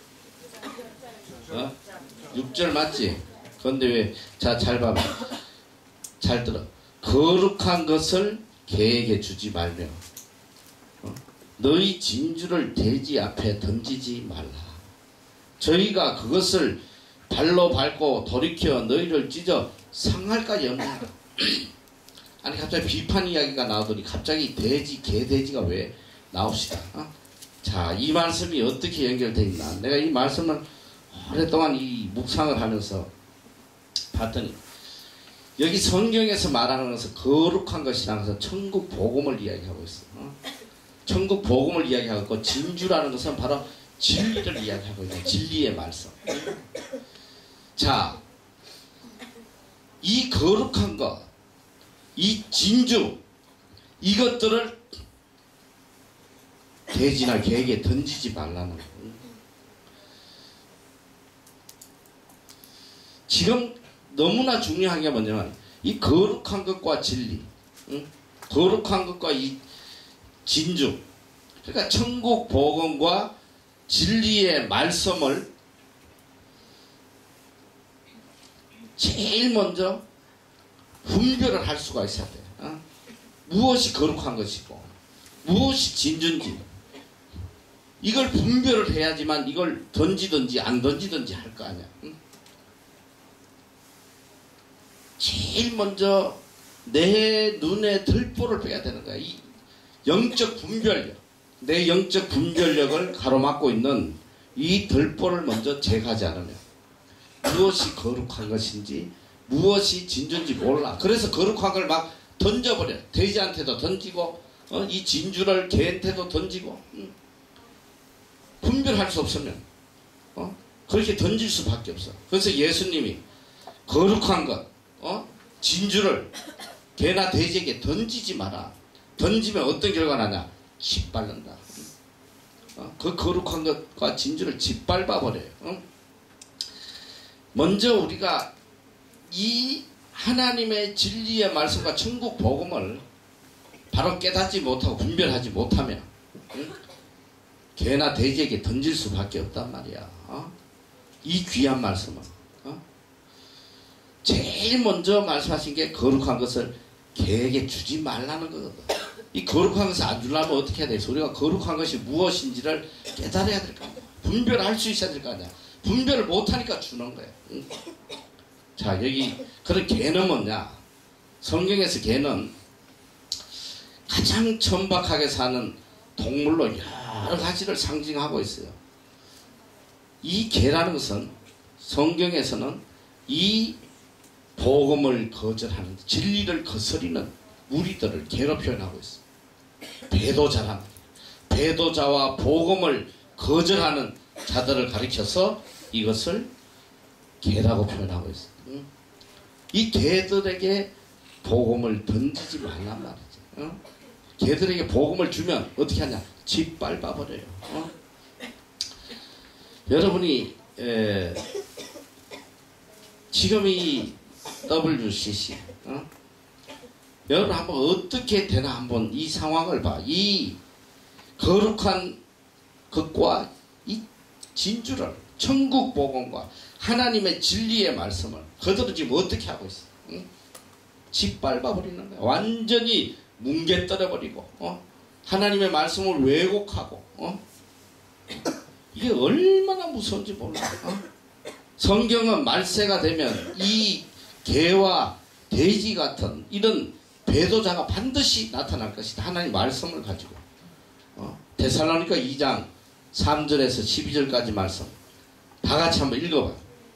6절 맞지? 그런데 왜? 자, 잘 봐봐. 잘 들어. 거룩한 것을 개에게 주지 말며 너희 진주를 돼지 앞에 던지지 말라. 저희가 그것을 발로 밟고 돌이켜 너희를 찢어 상할까 염려하라. 아니 갑자기 비판 이야기가 나오더니 갑자기 개돼지가 왜 나옵시다. 자, 이 말씀이 어떻게 연결되어 있나. 내가 이 말씀을 오랫동안 이 묵상을 하면서 봤더니 여기 성경에서 말하는 것은 거룩한 것이라는 것은 천국 복음을 이야기하고 있어. 천국 복음을 이야기하고 있고 진주라는 것은 바로 진리를 이야기하고 있는 진리의 말씀. 자, 이 거룩한 것, 이 진주, 이것들을 돼지나 개에게 던지지 말라는 거예요. 지금 너무나 중요한 게 뭐냐면 이 거룩한 것과 진리, 거룩한 것과 이 진주, 그러니까 천국 복음과 진리의 말씀을 제일 먼저 분별을 할 수가 있어야 돼요. 무엇이 거룩한 것이고 무엇이 진주인지 이걸 분별을 해야지만 이걸 던지든지 안 던지든지 할 거 아니야. 제일 먼저 내 눈에 들보를 빼야 되는 거야. 이 영적 분별력, 내 영적 분별력을 가로막고 있는 이 들보를 먼저 제거하지 않으면 무엇이 거룩한 것인지 무엇이 진주인지 몰라. 그래서 거룩한 걸 막 던져버려. 돼지한테도 던지고 이 진주를 개한테도 던지고 분별할 수 없으면 그렇게 던질 수밖에 없어. 그래서 예수님이 거룩한 것 진주를 개나 돼지에게 던지지 마라. 던지면 어떤 결과가 나냐? 짓밟는다. 그 거룩한 것과 진주를 짓밟아 버려요. 먼저 우리가 이 하나님의 진리의 말씀과 천국 복음을 바로 깨닫지 못하고 분별하지 못하면 개나 돼지에게 던질 수밖에 없단 말이야. 이 귀한 말씀은 제일 먼저 말씀하신 게 거룩한 것을 개에게 주지 말라는 거거든. 이 거룩한 것을 안 주려면 어떻게 해야 돼? 우리가 거룩한 것이 무엇인지를 깨달아야 될 거 아니야. 분별할 수 있어야 될 거 아니야. 분별을 못하니까 주는 거야. 자, 여기 그런 개는 뭐냐? 성경에서 개는 가장 천박하게 사는 동물로 여러 가지를 상징하고 있어요. 이 개라는 것은 성경에서는 이 복음을 거절하는, 진리를 거스리는 무리들을 개로 표현하고 있어요. 배도자란, 배도자와 복음을 거절하는 자들을 가리켜서 이것을 개라고 표현하고 있어요. 이 개들에게 복음을 던지지 말란 말이죠. 걔들에게 복음을 주면 어떻게 하냐? 짓밟아버려요. 여러분이 지금 이 WCC 여러분 한번 어떻게 되나 한번 이 상황을 봐. 이 거룩한 것과 이 진주를 천국 복음과 하나님의 진리의 말씀을 거들어지면 어떻게 하고 있어? 짓밟아버리는 거야. 완전히 뭉개떨어버리고 하나님의 말씀을 왜곡하고 이게 얼마나 무서운지 몰라. 성경은 말세가 되면 이 개와 돼지 같은 이런 배도자가 반드시 나타날 것이다. 하나님 말씀을 가지고 데살로니가 2장 3절에서 12절까지 말씀 다 같이 한번 읽어봐요.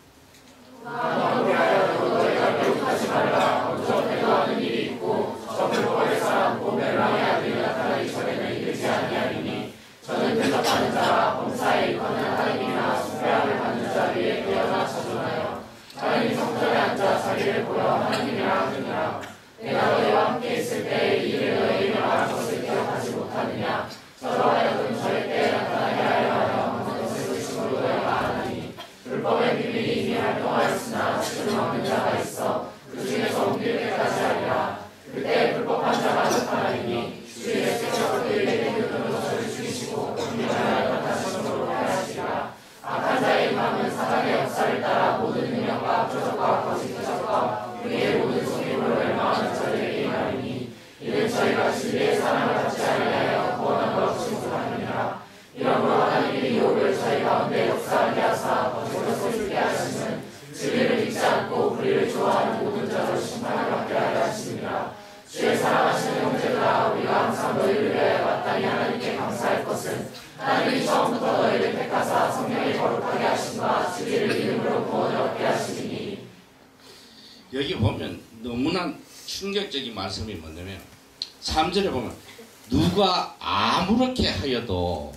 저는 대접받는 자와 범사에 일하는 하나님이나 숭배함을 받는 자 위에 깨어나 자존하여 하나님 성전에 앉아 자기를 보여 하나님이라 하느니라. 내가 너희와 함께 있을 때에 이를 너희에게 말한 것을 기억하지 못하느냐. 저로 하여금 저의 때에 나타나게 하려 하여 하는 것을 의심으로 너희가 아나니 불법의 비밀이 이미 활동하였으나 지금 없는 자가 있어 그 중에서 옮길 때까지 하리라. 그때 불법한 자가 나타나리니 주의 직접 그들에게 그들로 저를 죽이시고 분명하여 다시 저로 하시리라. 악한 자의 임함은 사단의 역사를 따라 모든 능력과 표적과 거짓 표적과 그의 모든 속임으로 멸망하는 자들에게 임하리니 이는 저희가 진리의 사랑을 받지 아니하여 구원함으로 신속하느니라. 이러므로 하나님이 유혹을 저희 가운데 역사하게 하사 거짓으로 죽게 하시는 진리를 믿지 않고 불의를 좋아하는 모든 자로 심판을 받게 하려 하시니라. 주의 사랑하시는 형제들아, 우리가 항상 너희를 위하여 마땅히 하나님께 감사할 것은 하나님이 처음부터 너희를 택하사 성령이 거룩하게 하심과 진리를 믿음으로 구원을 얻게 하시니. 여기 보면 너무나 충격적인 말씀이 뭐냐면 3절에 보면 누가 아무렇게 하여도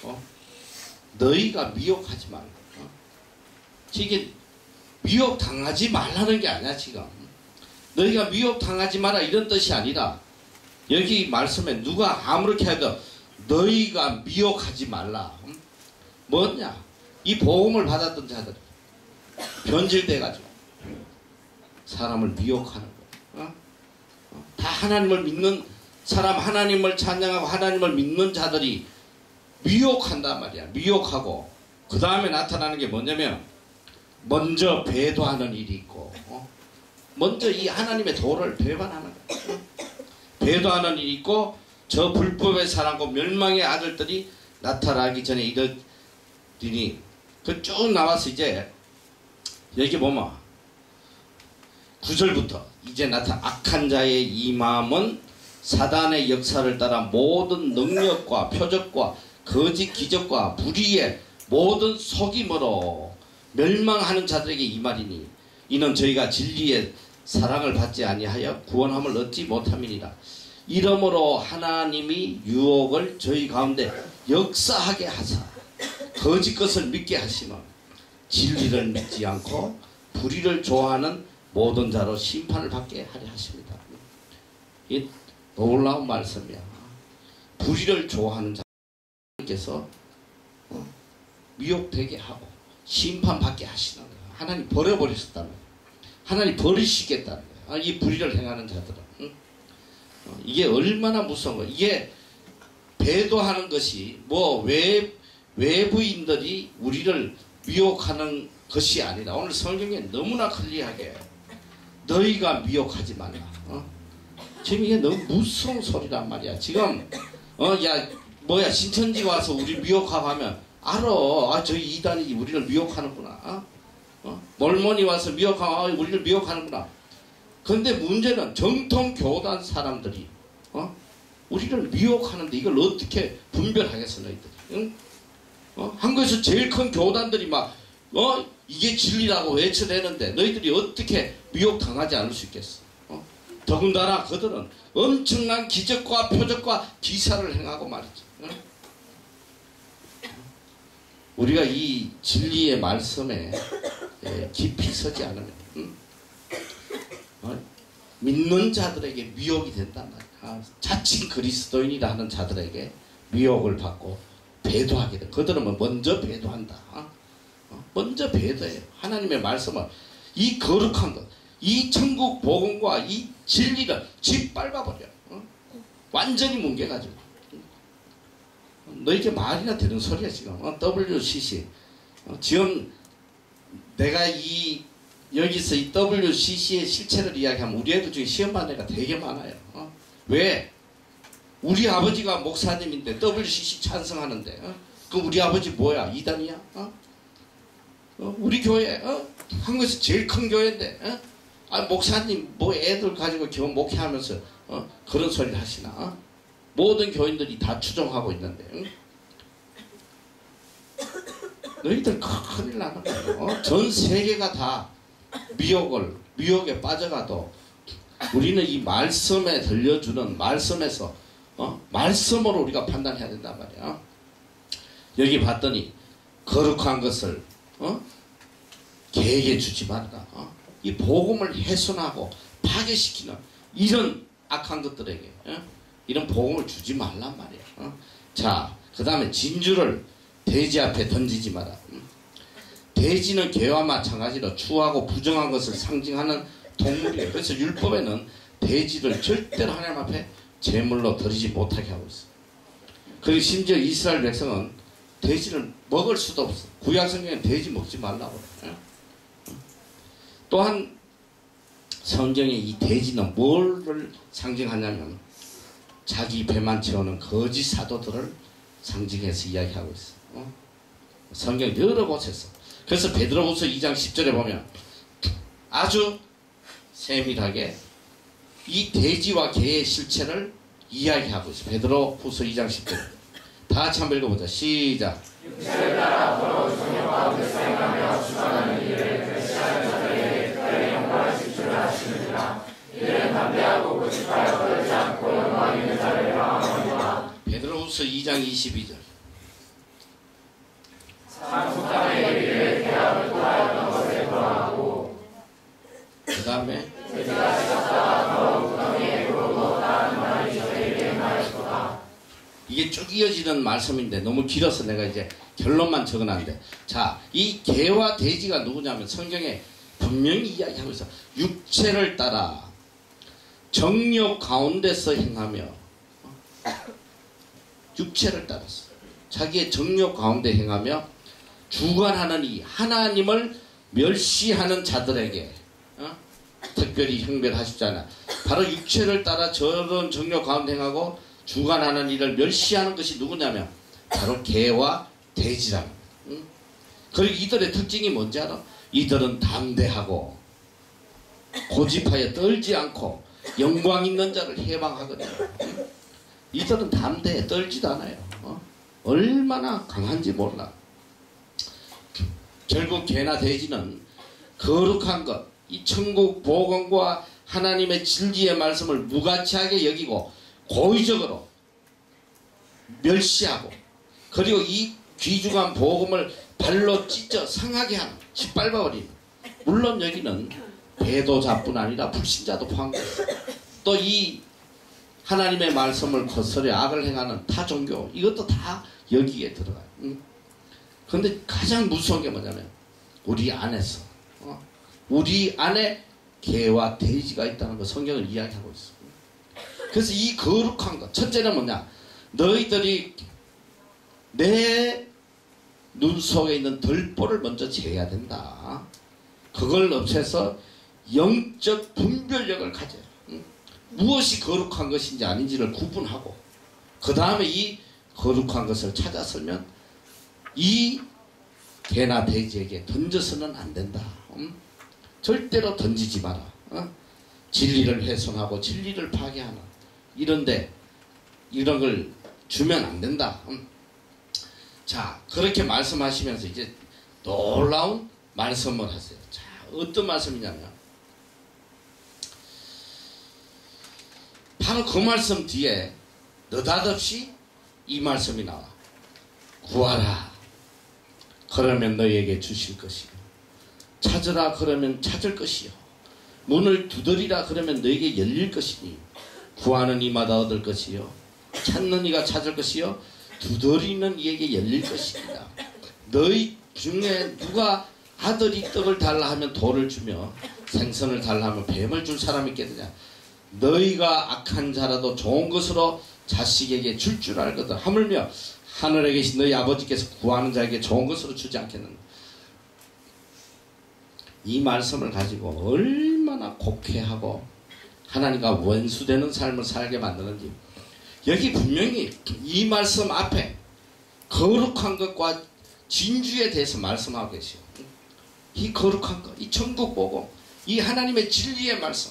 너희가 미혹하지 말라. 이게 미혹당하지 말라는 게 아니야. 지금 너희가 미혹당하지 마라 이런 뜻이 아니라 여기 말씀에 누가 아무렇게 해도 너희가 미혹하지 말라. 뭐냐? 이 복음을 받았던 자들 변질돼가지고 사람을 미혹하는 거야. 다 하나님을 믿는 사람, 하나님을 찬양하고 하나님을 믿는 자들이 미혹한단 말이야. 미혹하고 그 다음에 나타나는 게 뭐냐면 먼저 배도하는 일이 있고 먼저 이 하나님의 도를 배반하는 거야. 배도하는 일이 있고 저 불법의 사람과 멸망의 아들들이 나타나기 전에 이르리니 그 쭉 나와서 이제 여기 보면 9절부터 이제 악한 자의 이 마음은 사단의 역사를 따라 모든 능력과 표적과 거짓 기적과 불의의 모든 속임으로 멸망하는 자들에게 임하리니 이는 저희가 진리의 사랑을 받지 아니하여 구원함을 얻지 못함이니라. 이러므로 하나님이 유혹을 저희 가운데 역사하게 하사 거짓 것을 믿게 하시면 진리를 믿지 않고 불의를 좋아하는 모든 자로 심판을 받게 하려 하십니다. 이 놀라운 말씀이야. 불의를 좋아하는 자께서 미혹되게 하고 심판받게 하시는 거야. 하나님 버려버리셨다는 거야. 하나님 버리시겠다는 거야. 이 불의를 행하는 자들은. 이게 얼마나 무서운 거야. 이게 배도하는 것이 뭐 외부인들이 우리를 미혹하는 것이 아니라 오늘 성경에 너무나 클리어하게 너희가 미혹하지 말라. 지금 이게 너무 무서운 소리란 말이야. 지금 야 뭐야 신천지가 와서 우리 미혹하고 하면 알아. 저희 이단이 우리를 미혹하는구나. 몰몬이 와서 미혹하고 우리를 미혹하는구나. 그런데 문제는 정통 교단 사람들이 우리를 미혹하는데 이걸 어떻게 분별하겠어 너희들이. 응? 한국에서 제일 큰 교단들이 막 이게 진리라고 외쳐대는데 너희들이 어떻게 미혹당하지 않을 수 있겠어. 더군다나 그들은 엄청난 기적과 표적과 기사를 행하고 말이지. 우리가 이 진리의 말씀에 깊이 서지 않으면 믿는 자들에게 미혹이 된단 말이야. 자칭 그리스도인이라 하는 자들에게 미혹을 받고 배도하게 돼. 그들은 뭐 먼저 배도한다. 먼저 배도해요. 하나님의 말씀을, 이 거룩한 것, 이 천국 복음과 이 진리를 짓밟아버려. 완전히 뭉개가지고. 너에게 말이나 되는 소리야 지금. WCC. 지금 내가 여기서 이 WCC의 실체를 이야기하면 우리 애들 중에 시험 받는 애가 되게 많아요. 왜? 우리 아버지가 목사님인데 WCC 찬성하는데, 그럼 우리 아버지 뭐야? 이단이야? 우리 교회, 한국에서 제일 큰 교회인데, 목사님 뭐 애들 가지고 교회 목회하면서 그런 소리를 하시나? 모든 교인들이 다 추종하고 있는데, 너희들 큰일 나는 거예요. 전 세계가 다 미혹에 빠져가도 우리는 이 말씀에 들려주는 말씀에서 말씀으로 우리가 판단해야 된단 말이야. 여기 봤더니 거룩한 것을 개에게 주지 말라. 이 복음을 훼손하고 파괴시키는 이런 악한 것들에게 이런 복음을 주지 말란 말이야. 자, 그 다음에 진주를 돼지 앞에 던지지 마라. 돼지는 개와 마찬가지로 추하고 부정한 것을 상징하는 동물이에요. 그래서 율법에는 돼지를 절대로 하나님 앞에 제물로 드리지 못하게 하고 있어요. 그리고 심지어 이스라엘 백성은 돼지를 먹을 수도 없어. 구약 성경에는 돼지 먹지 말라고 그래요. 또한 성경에 이 돼지는 뭐를 상징하냐면 자기 배만 채우는 거짓 사도들을 상징해서 이야기하고 있어. 성경 여러 곳에서. 그래서 베드로후서 2장 10절에 보면 아주 세밀하게 이 돼지와 개의 실체를 이야기하고 있어. 베드로후서 2장 10절. 다 같이 한번 읽어보자. 시작. 육체를 따라 더러운 성령 가운데 사용하며 주관하는 일을 배신하는 자들에게 특별히 영광을 집중을 하시느니라. 이들은 담대하고 고집하여 떨지 않고 영광 있는 자를 방황하노라. 베드로후서 2장 22절. 상속당의 예비를 계약을 토하였던 것에 돌아가고 그 다음에 돼지가 씻었다가 더러운 구덩이에 넣었다는 말이 저에게 말했도다. 이게 쭉 이어지는 말씀인데 너무 길어서 내가 이제 결론만 적어놨는데, 자, 이 개와 돼지가 누구냐면 성경에 분명히 이야기하고 있어. 육체를 따라 정욕 가운데서 행하며, 육체를 따라서 자기의 정욕 가운데 행하며 주관하는 이 하나님을 멸시하는 자들에게 특별히 형별하시잖아. 바로 육체를 따라 저런 정욕 가운데 행하고 주관하는 일을 멸시하는 것이 누구냐면 바로 개와 돼지라는. 그리고 이들의 특징이 뭔지 알아? 이들은 담대하고 고집하여 떨지 않고 영광 있는 자를 해방하거든요. 이들은 담대해 떨지도 않아요. 얼마나 강한지 몰라. 결국 개나 돼지는 거룩한 것, 이 천국 복음과 하나님의 진리의 말씀을 무가치하게 여기고 고의적으로 멸시하고, 그리고 이 귀중한 복음을 발로 찢어 상하게 하는, 짓밟아버리는, 물론 여기는 배도자뿐 아니라 불신자도 포함되어 있어요. 또 이 하나님의 말씀을 거스려 악을 행하는 타종교, 이것도 다 여기에 들어가요. 그런데 가장 무서운 게 뭐냐면 우리 안에서 우리 안에 개와 돼지가 있다는 거 성경을 이야기하고 있어. 그래서 이 거룩한 것, 첫째는 뭐냐, 너희들이 내 눈 속에 있는 들보를 먼저 제해야 된다. 그걸 없애서 영적 분별력을 가져요. 무엇이 거룩한 것인지 아닌지를 구분하고, 그 다음에 이 거룩한 것을 찾아서면 이 개나 돼지에게 던져서는 안 된다. 절대로 던지지 마라. 진리를 훼손하고 진리를 파괴하는 이런데 이런 걸 주면 안 된다. 자, 그렇게 말씀하시면서 이제 놀라운 말씀을 하세요. 자, 어떤 말씀이냐면 바로 그 말씀 뒤에 느닷없이 이 말씀이 나와. 구하라. 그러면 너희에게 주실 것이요. 찾으라. 그러면 찾을 것이요. 문을 두드리라. 그러면 너희에게 열릴 것이니 구하는 이마다 얻을 것이요 찾는 이가 찾을 것이요 두드리는 이에게 열릴 것이니라. 너희 중에 누가 아들이 떡을 달라 하면 돌을 주며 생선을 달라 하면 뱀을 줄 사람이 있겠느냐. 너희가 악한 자라도 좋은 것으로 자식에게 줄 줄 알거든. 하물며 하늘에 계신 너희 아버지께서 구하는 자에게 좋은 것으로 주지 않겠는가. 이 말씀을 가지고 얼마나 곡해하고 하나님과 원수되는 삶을 살게 만드는지. 여기 분명히 이 말씀 앞에 거룩한 것과 진주에 대해서 말씀하고 계시오. 이 거룩한 것, 이 천국 보고 이 하나님의 진리의 말씀,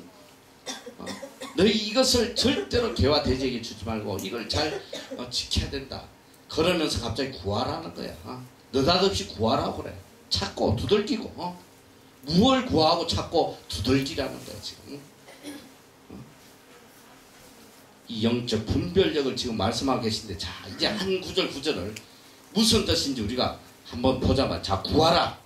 너희 이것을 절대로 개와 돼지에게 주지 말고 이걸 잘 지켜야 된다. 그러면서 갑자기 구하라는 거야. 느닷없이 구하라고 그래. 찾고 두들기고, 무엇을 구하고 찾고 두들기라는 거야 지금. 이 영적 분별력을 지금 말씀하고 계신데, 자 이제 한 구절 구절을 무슨 뜻인지 우리가 한번 보자마자, 자 구하라.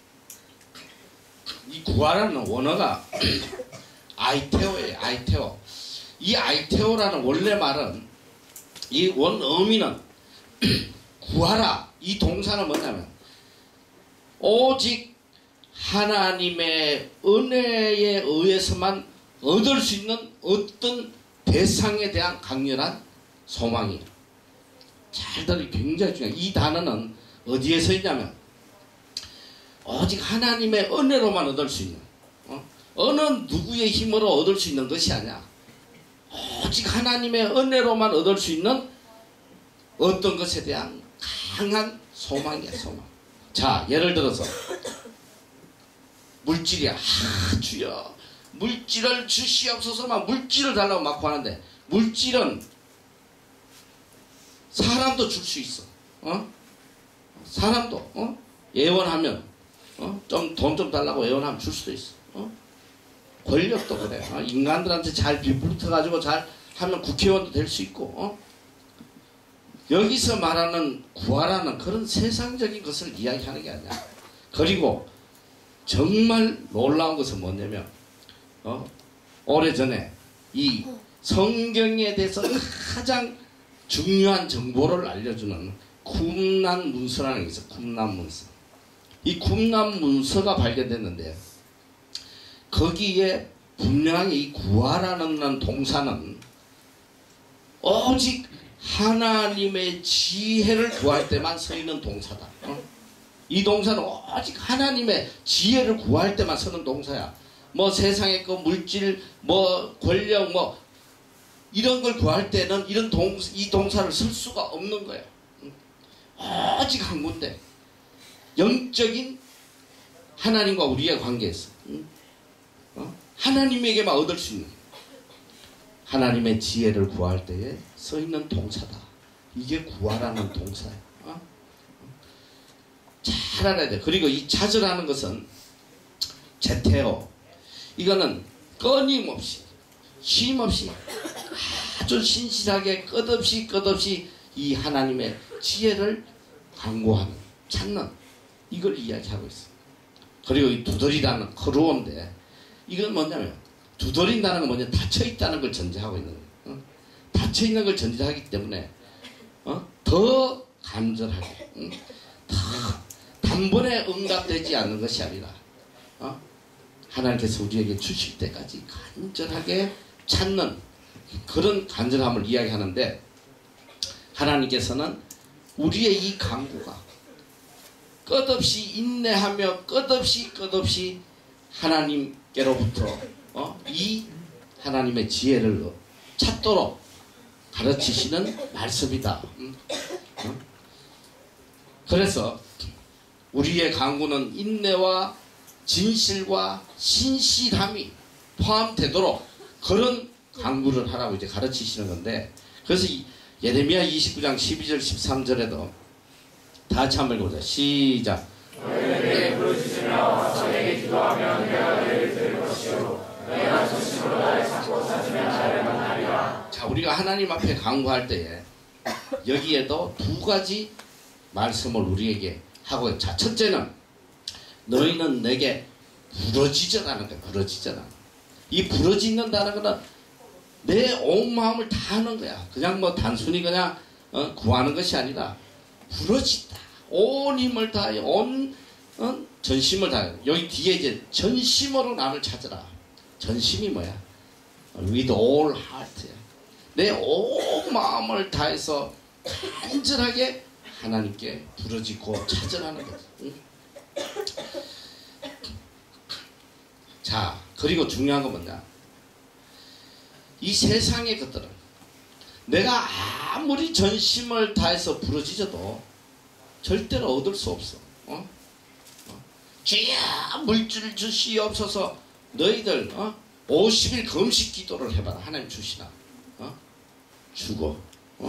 이 구하라는 원어가 아이테오예요. 아이테오. 이 아이테오라는 원래 말은, 이 원어미는 구하라. 이 동사는 뭐냐면 오직 하나님의 은혜에 의해서만 얻을 수 있는 어떤 대상에 대한 강렬한 소망이에요. 잘 들으니 굉장히 중요해요. 이 단어는 어디에서 있냐면 오직 하나님의 은혜로만 얻을 수 있는, 어느 누구의 힘으로 얻을 수 있는 것이 아니야. 오직 하나님의 은혜로만 얻을 수 있는 어떤 것에 대한 강한 소망이야. 소망. 자 예를 들어서 물질이야. 주여 물질을 주시옵소서. 막 물질을 달라고 막 구하는데, 물질은 사람도 줄 수 있어. 사람도 예원하면 좀 돈 좀 달라고 예원하면 줄 수도 있어. 권력도 그래. 인간들한테 잘 빌붙어 가지고 잘 하면 국회의원도 될 수 있고. 여기서 말하는 구하라는 그런 세상적인 것을 이야기하는 게 아니야. 그리고 정말 놀라운 것은 뭐냐면 오래전에 이 성경에 대해서 가장 중요한 정보를 알려주는 쿰란 문서라는 게 있어. 쿰란 문서. 이 쿰란 문서가 발견됐는데, 거기에 분명하게 이 구하라는 동사는 오직 하나님의 지혜를 구할 때만 쓰이는 동사다. 이 동사는 오직 하나님의 지혜를 구할 때만 쓰는 동사야. 뭐 세상의 그 물질, 뭐 권력, 뭐 이런 걸 구할 때는 이 동사를 쓸 수가 없는 거야. 오직 한 군데, 영적인 하나님과 우리의 관계에서 하나님에게만 얻을 수 있는 하나님의 지혜를 구할 때에 써있는 동사다. 이게 구하라는 동사야. 잘 알아야 돼. 그리고 이 찾으라는 것은 제테오. 이거는 끊임없이, 쉼없이, 아주 신실하게 끝없이 이 하나님의 지혜를 강구하는, 찾는, 이걸 이야기하고 있어. 그리고 이 두드리라는 거루어인데, 이건 뭐냐면 두드린다는 건 뭐냐, 닫혀있다는 걸 전제하고 있는 거예요. 닫혀있는 걸 전제하기 때문에 더 간절하게, 더 단번에 응답되지 않는 것이 아니라 하나님께서 우리에게 주실 때까지 간절하게 찾는 그런 간절함을 이야기하는데, 하나님께서는 우리의 이 간구가 끝없이 인내하며 끝없이 하나님께로부터 이 하나님의 지혜를 찾도록 가르치시는 말씀이다. 그래서 우리의 간구는 인내와 진실과 신실함이 포함되도록 그런 간구를 하라고 이제 가르치시는 건데, 그래서 예레미야 29장 12절 13절에도 다 같이 한번 읽어보자. 시작. 너희에게 부르짖으며 저에게 기도하면 내가 너희를 들을 것이요 너희가 전심으로 나를 찾고 찾으면 나를 만나리라. 자, 우리가 하나님 앞에 간구할 때에 여기에도 두 가지 말씀을 우리에게 하고 있어요. 자, 첫째는 너희는 내게 부르짖으라는 거야. 부르짖으라. 이 부르짖는다는 거는 내 온 마음을 다 하는 거야. 그냥 뭐 단순히 그냥 구하는 것이 아니라 부러진다. 온 힘을 다해, 온 전심을 다해. 여기 뒤에 이제 전심으로 나를 찾으라. 전심이 뭐야? With all heart야. 내 온 마음을 다해서 간절하게 하나님께 부르짖고 찾으라는 거지. 응? 자, 그리고 중요한 건 뭐냐? 이 세상의 것들은 내가 아무리 전심을 다해서 부르짖어도 절대로 얻을 수 없어. 주여 물질 주시옵소서. 너희들 50일 금식 기도를 해봐라. 하나님 주시나? 죽어.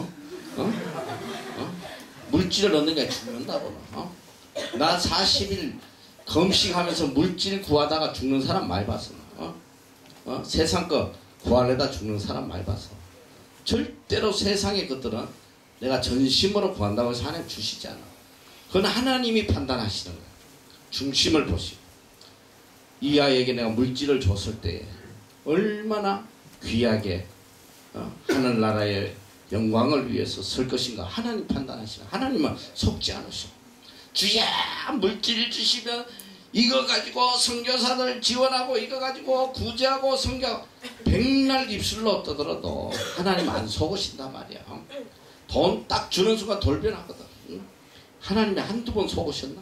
물질을 얻는 게 죽는다고. 나 40일 금식하면서 물질 구하다가 죽는 사람 많이 봤어. 세상 거 구하려다 죽는 사람 많이 봤어. 절대로 세상의 것들은 내가 전심으로 구한다고 해서 하나님 주시지 않아. 그건 하나님이 판단하시는 거야. 중심을 보시고. 이 아이에게 내가 물질을 줬을 때 얼마나 귀하게 하늘나라의 영광을 위해서 쓸 것인가 하나님 판단하시나. 하나님은 속지 않으셔. 주야 물질 주시면 이거 가지고 선교사들 지원하고 이거 가지고 구제하고 선교 백날 입술로 떠들어도 하나님 안 속으신단 말이야. 돈 딱 주는 순간 돌변하거든. 하나님이 한두 번 속으셨나?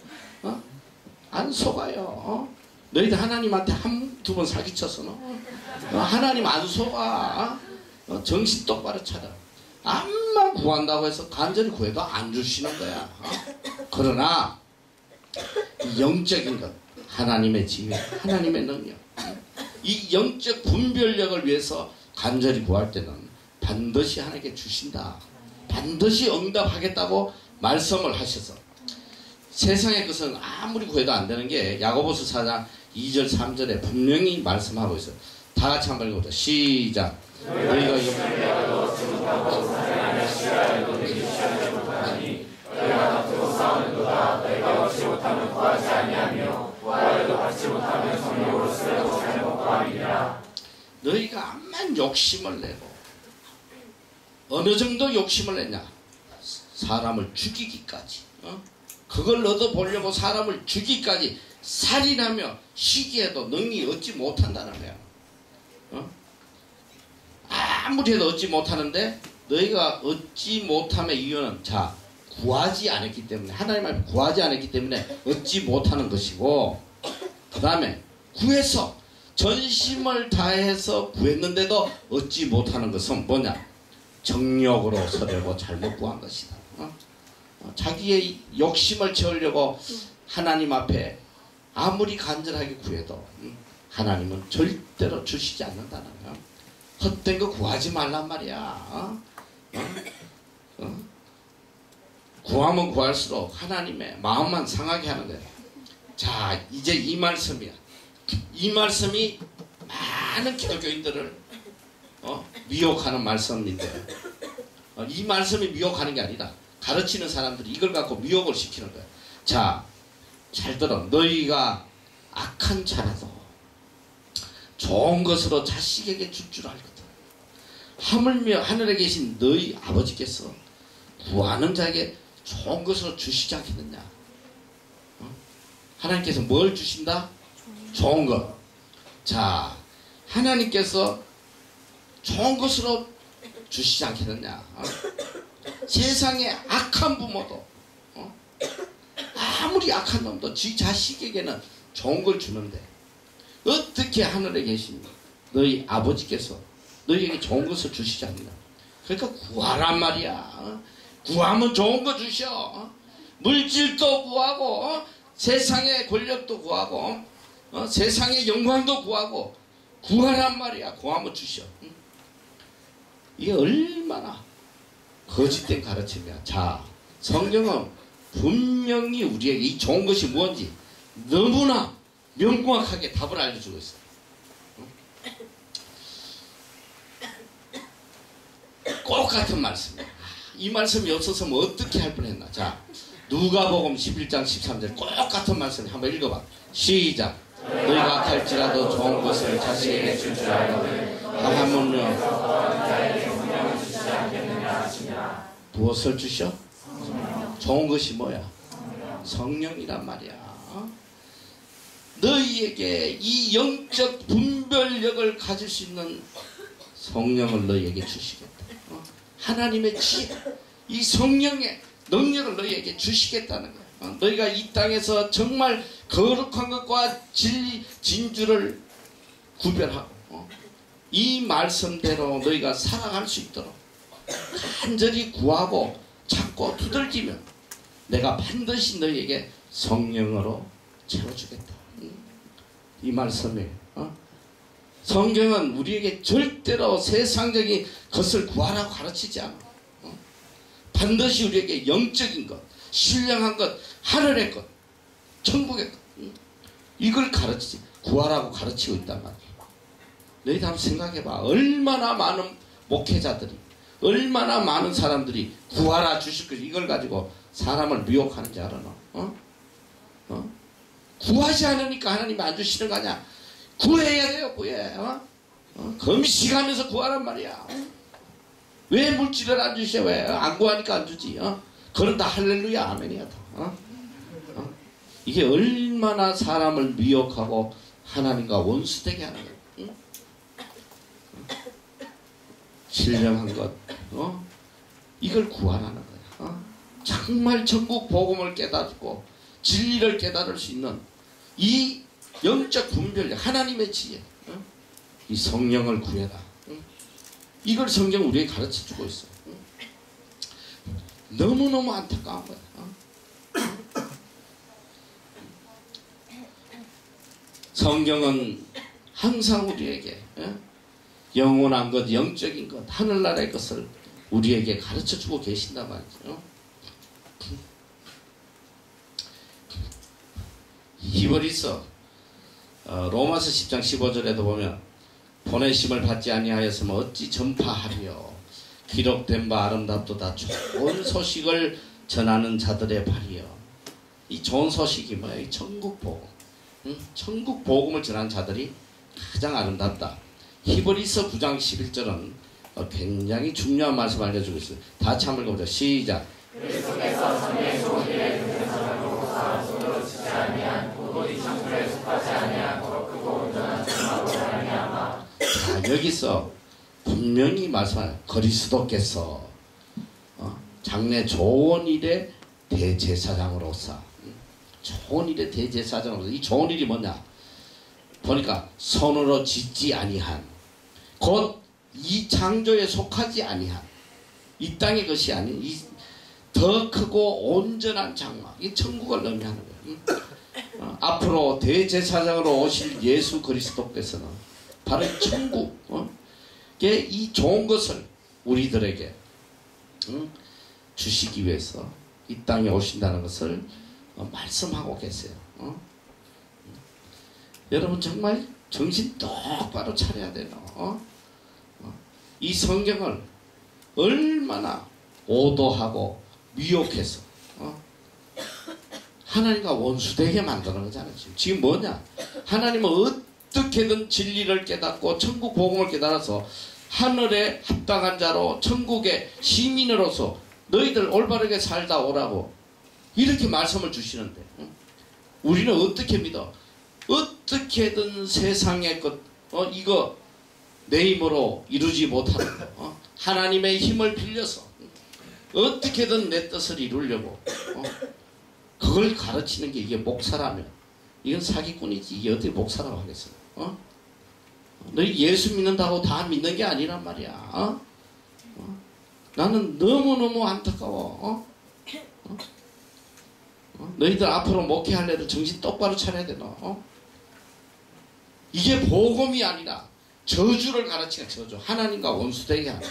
안 속아요. 너희들 하나님한테 한두 번 사기쳤어. 하나님 안 속아. 정신 똑바로 차려. 암만 구한다고 해서 간절히 구해도 안 주시는 거야. 그러나 영적인 것, 하나님의 지혜, 하나님의 능력, 이 영적 분별력을 위해서 간절히 구할 때는 반드시 하나님께 주신다. 반드시 응답하겠다고 말씀을 하셔서 세상의 것은 아무리 구해도 안 되는 게 야고보서 4장 2절 3절에 분명히 말씀하고 있어요. 다 같이 한번 읽어보자. 시작. 너희가 영적으로 못하고 사랑하며 시간을 느끼시지 못하니 너희가 다투고 싸우는도다. 너희가 얻지 못하면 구하지 아니하며 구하여도 받지 못하면 성령으로 쓰려고 잘못 구함이니라. 너희가 암만 욕심을 내고 어느 정도 욕심을 냈냐? 사람을 죽이기까지. 그걸 얻어보려고 사람을 죽이기까지 살인하며 시기에도 능히 얻지 못한다는 거야. 아무리 해도 얻지 못하는데 너희가 얻지 못함의 이유는 자 구하지 않았기 때문에 하나님 앞에 구하지 않았기 때문에 얻지 못하는 것이고 그 다음에 구해서 전심을 다해서 구했는데도 얻지 못하는 것은 뭐냐? 정욕으로 서려고 잘못 구한 것이다. 자기의 욕심을 채우려고 하나님 앞에 아무리 간절하게 구해도 하나님은 절대로 주시지 않는다는 거야. 헛된 거 구하지 말란 말이야. 구하면 구할수록 하나님의 마음만 상하게 하는 거야. 자, 이제 이 말씀이야. 이 말씀이 많은 기독교인들을 미혹하는 말씀인데 이 말씀이 미혹하는 게 아니라 가르치는 사람들이 이걸 갖고 미혹을 시키는 거야. 자, 잘 들어. 너희가 악한 자라도 좋은 것으로 자식에게 줄 줄 알거든. 하물며 하늘에 계신 너희 아버지께서 구하는 자에게 좋은 것으로 주시지 않겠느냐. 하나님께서 뭘 주신다? 좋은 것. 자, 하나님께서 좋은 것으로 주시지 않겠느냐. 세상에 악한 부모도 아무리 악한 놈도 지 자식에게는 좋은 걸 주는데 어떻게 하늘에 계신 너희 아버지께서 너희에게 좋은 것을 주시지 않느냐. 그러니까 구하란 말이야. 구하면 좋은 거 주셔. 물질도 구하고 세상의 권력도 구하고 세상의 영광도 구하고 구하란 말이야. 구하면 주셔. 이게 얼마나 거짓된 가르침이야. 자, 성경은 분명히 우리에게 이 좋은 것이 무엇인지 너무나 명확하게 답을 알려주고 있어. 꼭 같은 말씀이야. 이 말씀이 없었으면 어떻게 할 뻔했나. 자, 누가복음 11장 13절 꼭 같은 말씀 한번 읽어봐. 시작. 너희가 악할지라도 좋은 것을 자식에게 줄 줄 알거든 하물며 무엇을 주셔? 좋은 것이 뭐야? 성령이란 말이야. 너희에게 이 영적 분별력을 가질 수 있는 성령을 너희에게 주시겠다. 하나님의 지혜, 이 성령의 능력을 너희에게 주시겠다는 거야. 너희가 이 땅에서 정말 거룩한 것과 진리, 진주를 구별하고 이 말씀대로 너희가 살아갈 수 있도록 간절히 구하고 찾고 두들기면 내가 반드시 너희에게 성령으로 채워주겠다. 이 말씀에 성경은 우리에게 절대로 세상적인 것을 구하라고 가르치지 않아. 반드시 우리에게 영적인 것, 신령한 것, 하늘의 것, 천국의 것, 이걸 구하라고 가르치고 있단 말이야. 너희들 한번 생각해봐. 얼마나 많은 목회자들이, 얼마나 많은 사람들이 구하라 주실 것, 이걸 가지고 사람을 미혹하는지 알아? 너? 구하지 않으니까 하나님이 안 주시는 거 아니야. 구해야 돼요. 구해. 금식하면서 구하란 말이야. 왜 물질을 안 주셔? 왜? 안 구하니까 안 주지. 그건 다 할렐루야 아멘이야. 이게 얼마나 사람을 미혹하고 하나님과 원수되게 하는 거야. 신령한 것, 이걸 구하라는 거야. 정말 천국 복음을 깨닫고 진리를 깨달을 수 있는 이 영적 분별력, 하나님의 지혜, 이 성령을 구해라. 이걸 성경 우리에게 가르쳐주고 있어. 너무너무 안타까운 거야. 성경은 항상 우리에게 영원한 것, 영적인 것, 하늘나라의 것을 우리에게 가르쳐주고 계신단 말이죠. 히브리서 로마서 10장 15절에도 보면 보내심을 받지 아니하였으면 어찌 전파하리요. 기록된 바 아름답도다. 좋은 소식을 전하는 자들의 발이요. 이 좋은 소식이 뭐야? 이 천국 복음. 천국 복음을 전하는 자들이 가장 아름답다. 히브리서 9장 11절은 굉장히 중요한 말씀을 알려주고 있어요. 다 같이 한번 읽어보자. 시작. 그리스도께서 전에 좋은 일에 등등성을 보고서 손으로 치지 아니한 오직 창조에 속하지 아니한 거룩하고 온전한 정말로 말미암아. 자, 여기서 분명히 말씀하는 그리스도께서 장래 좋은 일의 대제사장으로서, 좋은 일의 대제사장으로서, 이 좋은 일이 뭐냐? 보니까 손으로 짓지 아니한, 곧 이 창조에 속하지 아니한, 이 땅의 것이 아닌 이 더 크고 온전한 장막, 이 천국을 의미하는 거예요. 앞으로 대제사장으로 오실 예수 그리스도께서는 바로 천국의 이 좋은 것을 우리들에게 주시기 위해서 이 땅에 오신다는 것을 말씀하고 계세요. 여러분 정말 정신 똑바로 차려야 돼요. 이 성경을 얼마나 오도하고 미혹해서 하나님과 원수되게 만드는 거잖아요. 지금 뭐냐? 하나님은 어떻게든 진리를 깨닫고 천국 복음을 깨달아서 하늘에 합당한 자로 천국의 시민으로서 너희들 올바르게 살다 오라고 이렇게 말씀을 주시는데 우리는 어떻게 믿어? 어떻게든 세상의 것 이거 내 힘으로 이루지 못하는 거 하나님의 힘을 빌려서 어떻게든 내 뜻을 이루려고 그걸 가르치는 게 이게 목사라면 이건 사기꾼이지. 이게 어떻게 목사라고 하겠어? 너희 예수 믿는다고 다 믿는 게 아니란 말이야. 나는 너무너무 안타까워. 너희들 앞으로 목회할 애들 정신 똑바로 차려야 돼. 너. 이게 복음이 아니라 저주를 가르치는 저주. 하나님과 원수되게 하는.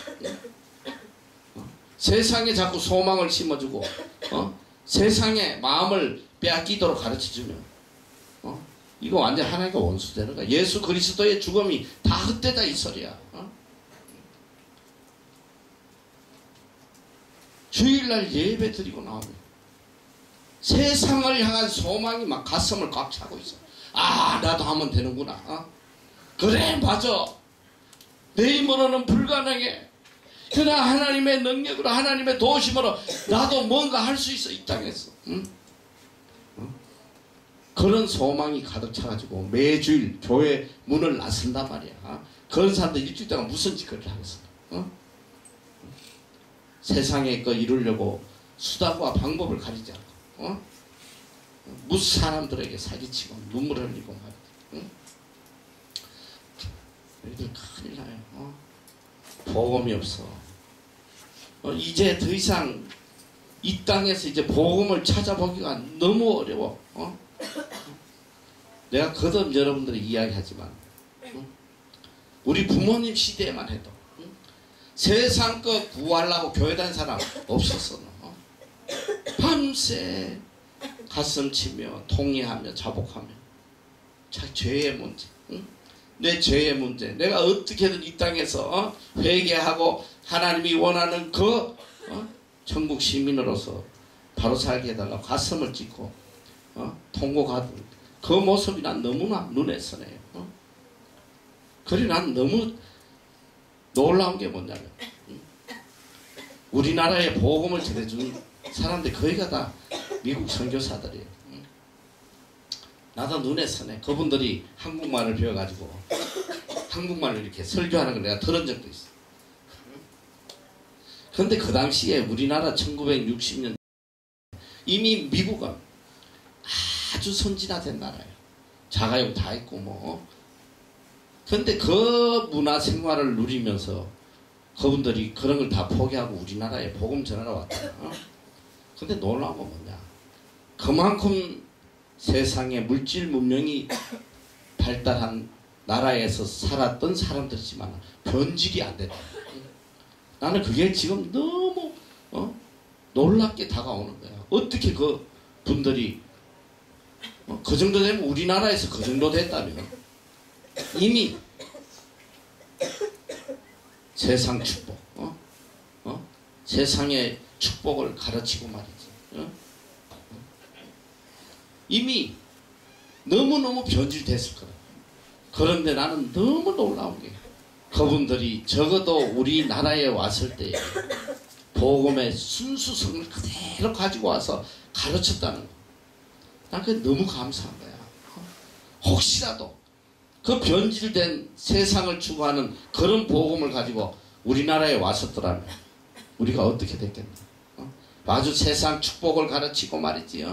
세상에 자꾸 소망을 심어주고 세상에 마음을 빼앗기도록 가르쳐주면 이거 완전 하나님과 원수되는 거야. 예수 그리스도의 죽음이 다 헛되다 이 소리야. 주일날 예배 드리고 나오면 세상을 향한 소망이 막 가슴을 꽉 차고 있어. 아 나도 하면 되는구나. 그래 맞아. 내 힘으로는 불가능해. 그러나 하나님의 능력으로 하나님의 도우심으로 나도 뭔가 할 수 있어 이 땅에서. 응? 그런 소망이 가득 차가지고 매주일 교회 문을 나선단 말이야. 그런 사람들 일주일 동안 무슨 짓거리를 하겠어. 세상에 거 이루려고 수단과 방법을 가리지 않고 무슨 사람들에게 사기치고 눈물 흘리고 말이야. 너희들 큰일 나요. 복음이 없어. 이제 더 이상 이 땅에서 이제 복음을 찾아보기가 너무 어려워. 내가 거듭 여러분들이 이야기하지만 우리 부모님 시대에만 해도 세상 거 구하려고 교회 다닌 사람 없었어. 밤새 가슴 치며 통회하며 자복하며 죄의 문제, 내 죄의 문제, 내가 어떻게든 이 땅에서 회개하고 하나님이 원하는 그 천국 시민으로서 바로 살게 해달라고 가슴을 찢고 통곡하던 그 모습이 난 너무나 눈에 선해요. 그래 난 너무 놀라운 게 뭐냐면 우리나라에 복음을 전해준 사람들 거의가 다 미국 선교사들이에요. 나도 눈에 선해. 그분들이 한국말을 배워가지고 한국말을 이렇게 설교하는 걸 내가 들은 적도 있어. 그런데 그 당시에 우리나라 1960년 이미 미국은 아주 선진화된 나라예요. 자가용 다 있고 뭐. 그런데 그 문화 생활을 누리면서 그분들이 그런 걸 다 포기하고 우리나라에 복음 전하러 왔잖아. 근데 놀라운 건 뭐냐. 그만큼 세상에 물질 문명이 발달한 나라에서 살았던 사람들이지만 변질이 안 됐다. 나는 그게 지금 너무 놀랍게 다가오는 거야. 어떻게 그 분들이 그 정도 되면 우리나라에서 그 정도 됐다면 이미 세상 축복, 세상의 축복을 가르치고 말이지. 이미 너무너무 변질됐을 거다. 그런데 나는 너무 놀라운 게 그분들이 적어도 우리나라에 왔을 때 복음의 순수성을 그대로 가지고 와서 가르쳤다는 거. 난 그게 너무 감사한 거야. 혹시라도 그 변질된 세상을 추구하는 그런 복음을 가지고 우리나라에 왔었더라면 우리가 어떻게 됐겠나. 아주 세상 축복을 가르치고 말이지.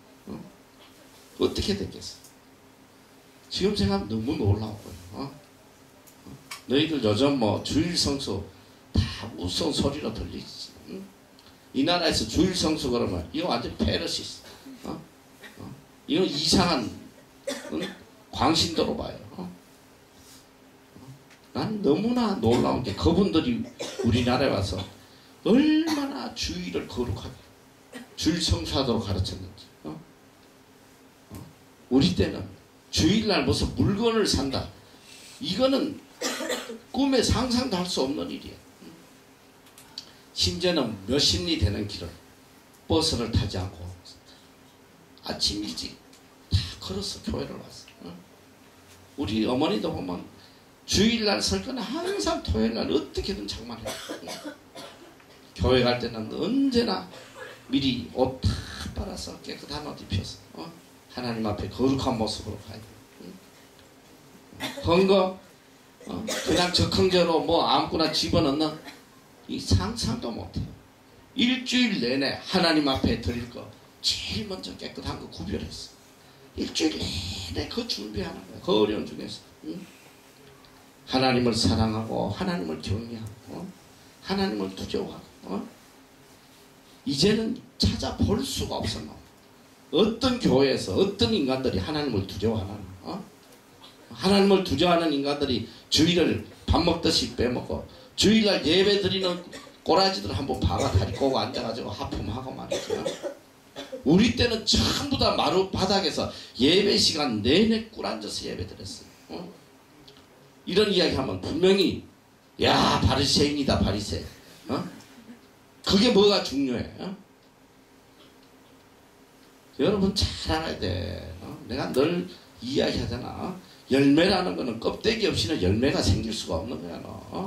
어떻게 됐겠어. 지금 생각하면 너무 놀라운 거예요. 너희들 요즘 뭐 주일 성수 다 무슨 소리로 들리지. 이 나라에서 주일 성수 그러면 이거 완전 페르시스. 이거 이상한 광신도로 봐요. 난 너무나 놀라운 게 그분들이 우리나라에 와서 얼마나 주일을 거룩하게 주일 성수하도록 가르쳤는지. 우리 때는 주일날 무슨 물건을 산다. 이거는 꿈에 상상도 할 수 없는 일이야. 심지어는 몇십 리 되는 길을 버스를 타지 않고 아침 일찍 다 걸어서 교회를 왔어. 우리 어머니도 보면 주일날 설교는 항상 토요일날 어떻게든 장만해. 교회 갈 때는 언제나 미리 옷 다 빨아서 깨끗한 옷 입혀서 하나님 앞에 거룩한 모습으로 가야 돼. 헌거 그냥 적흥제로 뭐 아무거나 집어넣는 이 상상도 못해요. 일주일 내내 하나님 앞에 드릴 거 제일 먼저 깨끗한 거 구별했어. 일주일 내내 그 준비하는 거야. 그 어려운 중에서. 하나님을 사랑하고 하나님을 경외하고 하나님을 두려워하고 이제는 찾아볼 수가 없었나. 어떤 교회에서 어떤 인간들이 하나님을 두려워하나. 하나님을 두려워하는 인간들이 주일을 밥 먹듯이 빼먹고 주일날 예배 드리는 꼬라지들 한번 봐가 다리 꼬고 앉아가지고 하품하고 말이죠. 우리 때는 전부 다 마루 바닥에서 예배 시간 내내 꿇앉아서 예배 드렸어요. 이런 이야기 하면 분명히 야 바리새인이다 바리새. 그게 뭐가 중요해. 여러분 잘 알아야 돼. 내가 늘 이야기하잖아. 열매라는 거는 껍데기 없이는 열매가 생길 수가 없는 거야. 너.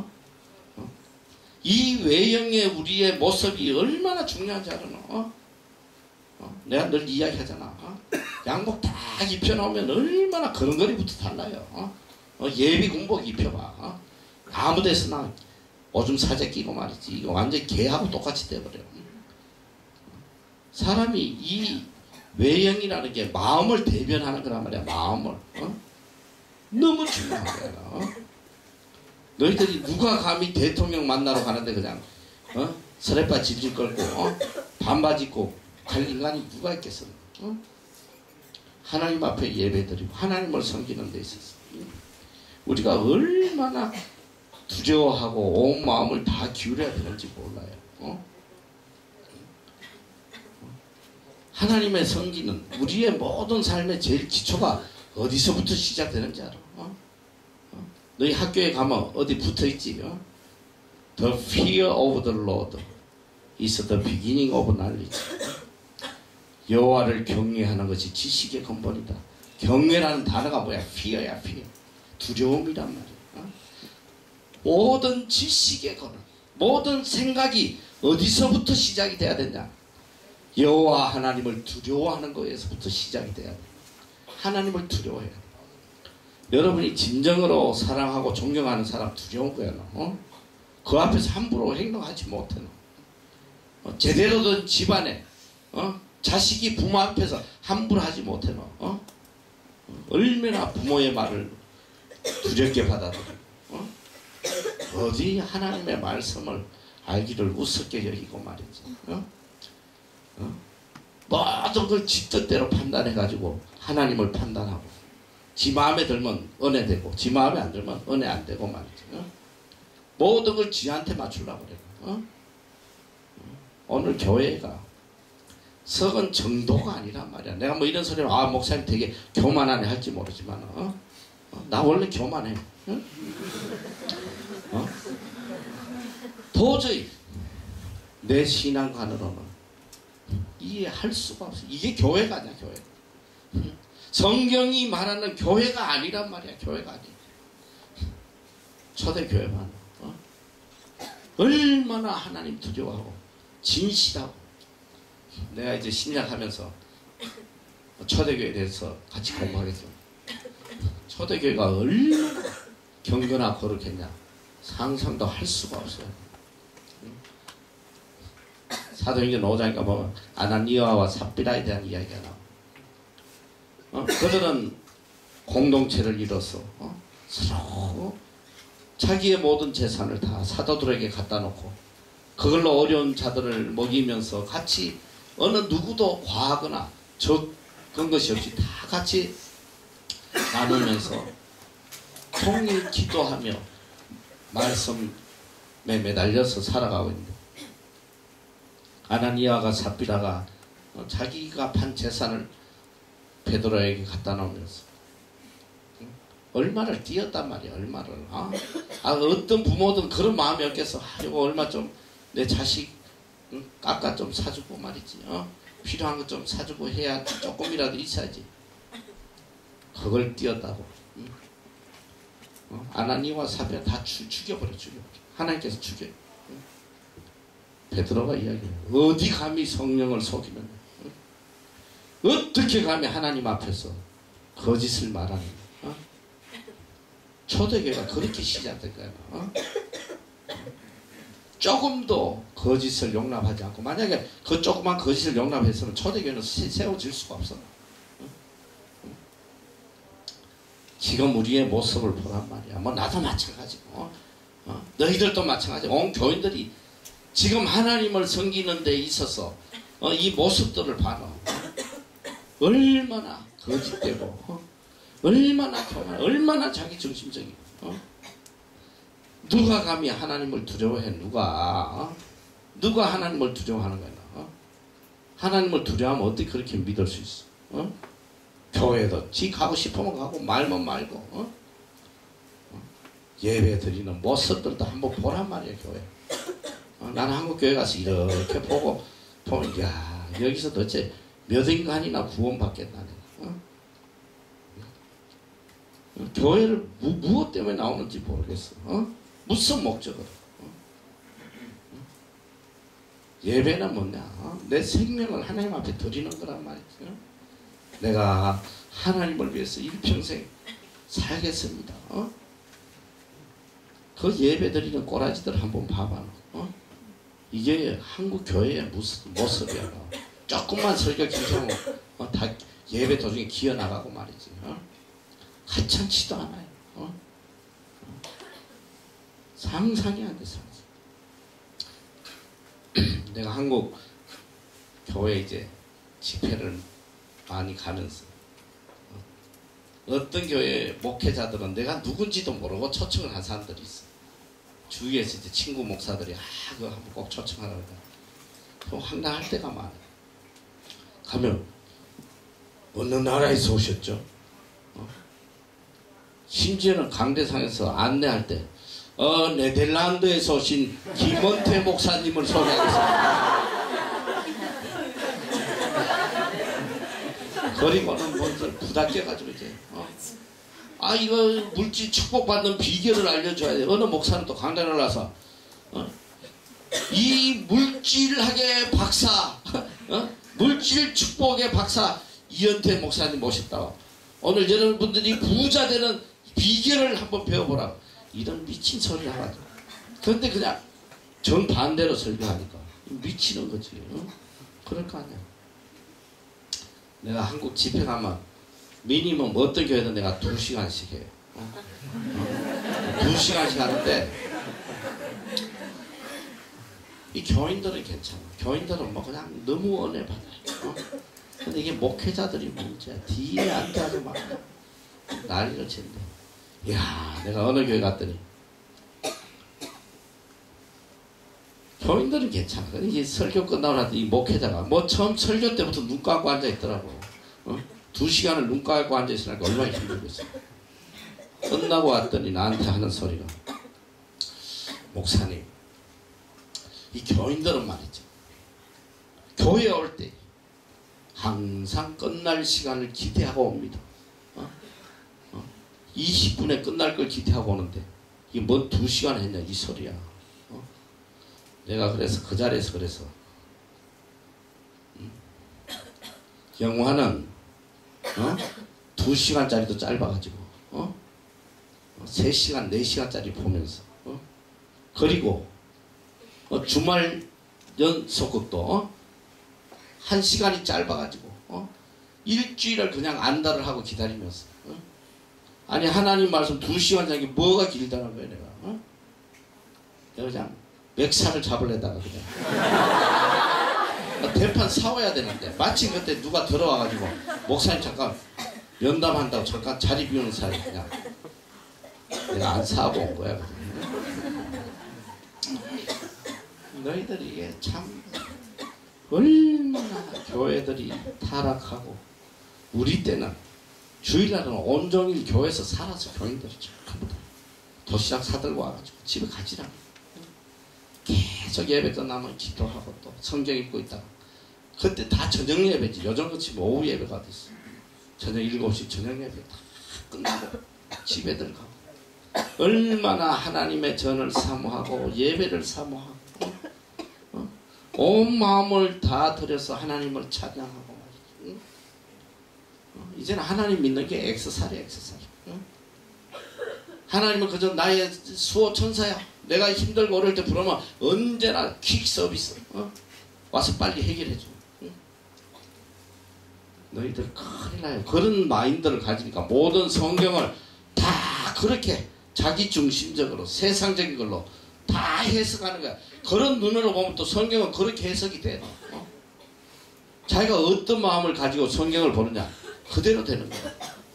이 외형의 우리의 모습이 얼마나 중요한지 알아. 내가 늘 이야기하잖아. 양복 딱 입혀놓으면 얼마나 걸음걸이부터 달라요. 예비 군복 입혀봐. 아무 데서나 오줌 사제 끼고 말이지. 이거 완전 개하고 똑같이 돼버려. 사람이 이 외형이라는 게 마음을 대변하는 거란 말이야. 마음을. 너무 중요한 거야. 너희들이 누가 감히 대통령 만나러 가는데 그냥 스레빠 질질 끌고 반바지 입고 갈 인간이 누가 있겠어. 하나님 앞에 예배드리고 하나님을 섬기는 데 있어서 우리가 얼마나 두려워하고 온 마음을 다 기울여야 되는지 몰라요. 하나님의 섬기는 우리의 모든 삶의 제일 기초가 어디서부터 시작되는지 알아. 너희 학교에 가면 어디 붙어있지. The fear of the Lord is the beginning of knowledge. 여호와를 경외하는 것이 지식의 근본이다. 경외라는 단어가 뭐야? fear야, fear. 두려움이란 말이야. 모든 지식의 근원, 모든 생각이 어디서부터 시작이 돼야 되냐? 여호와 하나님을 두려워하는 것에서부터 시작이 돼야 돼. 하나님을 두려워해야 돼. 여러분이 진정으로 사랑하고 존경하는 사람 두려운 거야. 그 앞에서 함부로 행동하지 못해. 제대로 된 집안에 자식이 부모 앞에서 함부로 하지 못해. 얼마나 부모의 말을 두렵게 받아들여. 어디 하나님의 말씀을 알기를 우습게 여기고 말이지. 모든 걸 지 뜻대로 판단해가지고 하나님을 판단하고 지 마음에 들면 은혜 되고 지 마음에 안 들면 은혜 안 되고 말이지. 모든 걸 지한테 맞추려고 그래. 오늘 교회가 석은 정도가 아니란 말이야. 내가 뭐 이런 소리를 목사님 되게 교만하네 할지 모르지만 나 원래 교만해. 도저히 내 신앙관으로는 이해할 수가 없어. 이게 교회가 아니야. 교회. 성경이 말하는 교회가 아니란 말이야. 교회가 아니야. 초대교회만 얼마나 하나님 두려워하고 진실하고. 내가 이제 신약하면서 초대교회에 대해서 같이 공부하겠습니다. 초대교회가 얼마나 경건하고 거룩했냐 상상도 할 수가 없어요. 사도행전 5장에 보면 아나니아와 삽비라에 대한 이야기가 나와. 그들은 공동체를 이뤄서 서로 자기의 모든 재산을 다 사도들에게 갖다 놓고 그걸로 어려운 자들을 먹이면서 같이 어느 누구도 과하거나 적은 것이 없이 다 같이 나누면서 통일 기도하며 말씀에 매달려서 살아가고 있는데 아나니아가 삽비라가 자기가 판 재산을 베드로에게 갖다 놓으면서 얼마를 띄었단 말이야. 얼마를. 어떤 부모든 그런 마음이 없겠어. 이거 얼마 좀 내 자식 깎아 좀 사주고 말이지. 필요한 것 좀 사주고 해야 조금이라도 있어야지. 그걸 띄었다고. 아나니아와 삽비라 다 죽여버려. 하나님께서 죽여. 베드로가 이야기해. 어디 감히 성령을 속이는 어떻게 감히 하나님 앞에서 거짓을 말하는 초대교회가 그렇게 시작된 거야. 조금도 거짓을 용납하지 않고 만약에 그 조그만 거짓을 용납했으면 초대교회는 세워질 수가 없어. 지금 우리의 모습을 보란 말이야. 뭐 나도 마찬가지고 너희들도 마찬가지. 온 교인들이 지금 하나님을 섬기는 데 있어서 이 모습들을 봐라. 얼마나 거짓되고 얼마나 교만, 얼마나 자기중심적이고 누가 감히 하나님을 두려워해. 누가 하나님을 두려워하는 거야. 하나님을 두려워하면 어떻게 그렇게 믿을 수 있어. 교회도 지 가고 싶으면 가고 말면 말고 예배 드리는 모습들도 한번 보란 말이야. 교회. 나는 한국 교회 가서 이렇게 보면 야 여기서 도대체 몇 인간이나 구원받겠나. 교회를 무엇 때문에 나오는지 모르겠어. 무슨 목적으로. 예배는 뭐냐? 내 생명을 하나님 앞에 드리는 거란 말이죠. 내가 하나님을 위해서 일평생 살겠습니다. 그 예배 드리는 꼬라지들 한번 봐봐. 이게 한국 교회의 무슨 모습이야. 조금만 설교 기도하면 다 예배 도중에 기어나가고 말이지. 하찮지도 않아요. 상상이 안 돼, 상상. 내가 한국 교회 이제 집회를 많이 가면서 어떤 교회 목회자들은 내가 누군지도 모르고 초청을 한 사람들이 있어. 주위에서 이제 친구 목사들이 그거 한번 꼭 초청하라고 그래. 좀 황당할 때가 많아. 가면 어느 나라에서 오셨죠? 심지어는 강대상에서 안내할 때 네덜란드에서 오신 김원태 목사님을 소개하겠습니다. 그리고는 먼저 부닥겨가지고 이제 이거 물질 축복받는 비결을 알려줘야 돼. 어느 목사는 또 강단에 올라서 이 물질학의 박사, 물질 축복의 박사 이현태 목사님 모셨다고. 오늘 여러분들이 부자 되는 비결을 한번 배워보라고. 이런 미친 소리를 하가지고. 그런데 그냥 정반대로 설교하니까 미치는 거지. 그럴 거 아니야. 내가 한국 집회 가면 미니멈 어떤 교회든 내가 2시간씩 해요. 2시간씩 하는데 이 교인들은 괜찮아. 교인들은 뭐 그냥 너무 은혜 받아요. 근데 이게 목회자들이 문제야. 뒤에 앉아서 막 난리를 친대. 이야, 내가 어느 교회 갔더니 교인들은 괜찮아. 근데 이 설교 끝나고 나서 이 목회자가 뭐 처음 설교 때부터 눈 감고 앉아 있더라고. 2시간을 눈 감고 앉아 있으니까 얼마나 힘들겠어. 끝나고 왔더니 나한테 하는 소리가, 목사님, 이 교인들은 말이죠, 교회에 올 때 항상 끝날 시간을 기대하고 옵니다. 20분에 끝날 걸 기대하고 오는데 이게 뭐 2시간 했냐 이 소리야. 내가 그래서 그 자리에서 그래서 영화는 2시간짜리도 짧아가지고 3시간 4시간짜리 보면서 그리고 주말 연속극도 1시간이 짧아가지고 일주일을 그냥 안달을 하고 기다리면서 아니 하나님 말씀 2시간 장이 뭐가 길다는 거야 내가. 내가 그냥 맥살을 잡으려다가 그냥 대판 사와야 되는데 마침 그때 누가 들어와가지고 목사님 잠깐 면담한다고 잠깐 자리 비우는 사이 그냥 내가 안 사고 온 거야. 너희들이 이게 참 얼마나 교회들이 타락하고, 우리 때는 주일날은 온종일 교회에서 살아서 교인들이 전부 다 도시락 사들고 와가지고 집에 가지라고 계속 예배 끝나면 기도하고 또 성경 읽고 있다가 그때 다 저녁 예배지. 요즘같이 뭐 오후 예배가 됐어. 저녁 7시 저녁 예배 다 끝나고 집에 들어가고 얼마나 하나님의 전을 사모하고 예배를 사모하고 온 마음을 다 들여서 하나님을 찬양하고 말이지. 이제는 하나님 믿는 게 액세서리야, 액세서리. 하나님은 그저 나의 수호 천사야. 내가 힘들고 어려울 때 부르면 언제나 퀵 서비스. 와서 빨리 해결해줘. 너희들 큰일 나요. 그런 마인드를 가지니까 모든 성경을 다 그렇게 자기중심적으로 세상적인 걸로 다 해석하는 거야. 그런 눈으로 보면 또 성경은 그렇게 해석이 돼. 자기가 어떤 마음을 가지고 성경을 보느냐 그대로 되는 거야.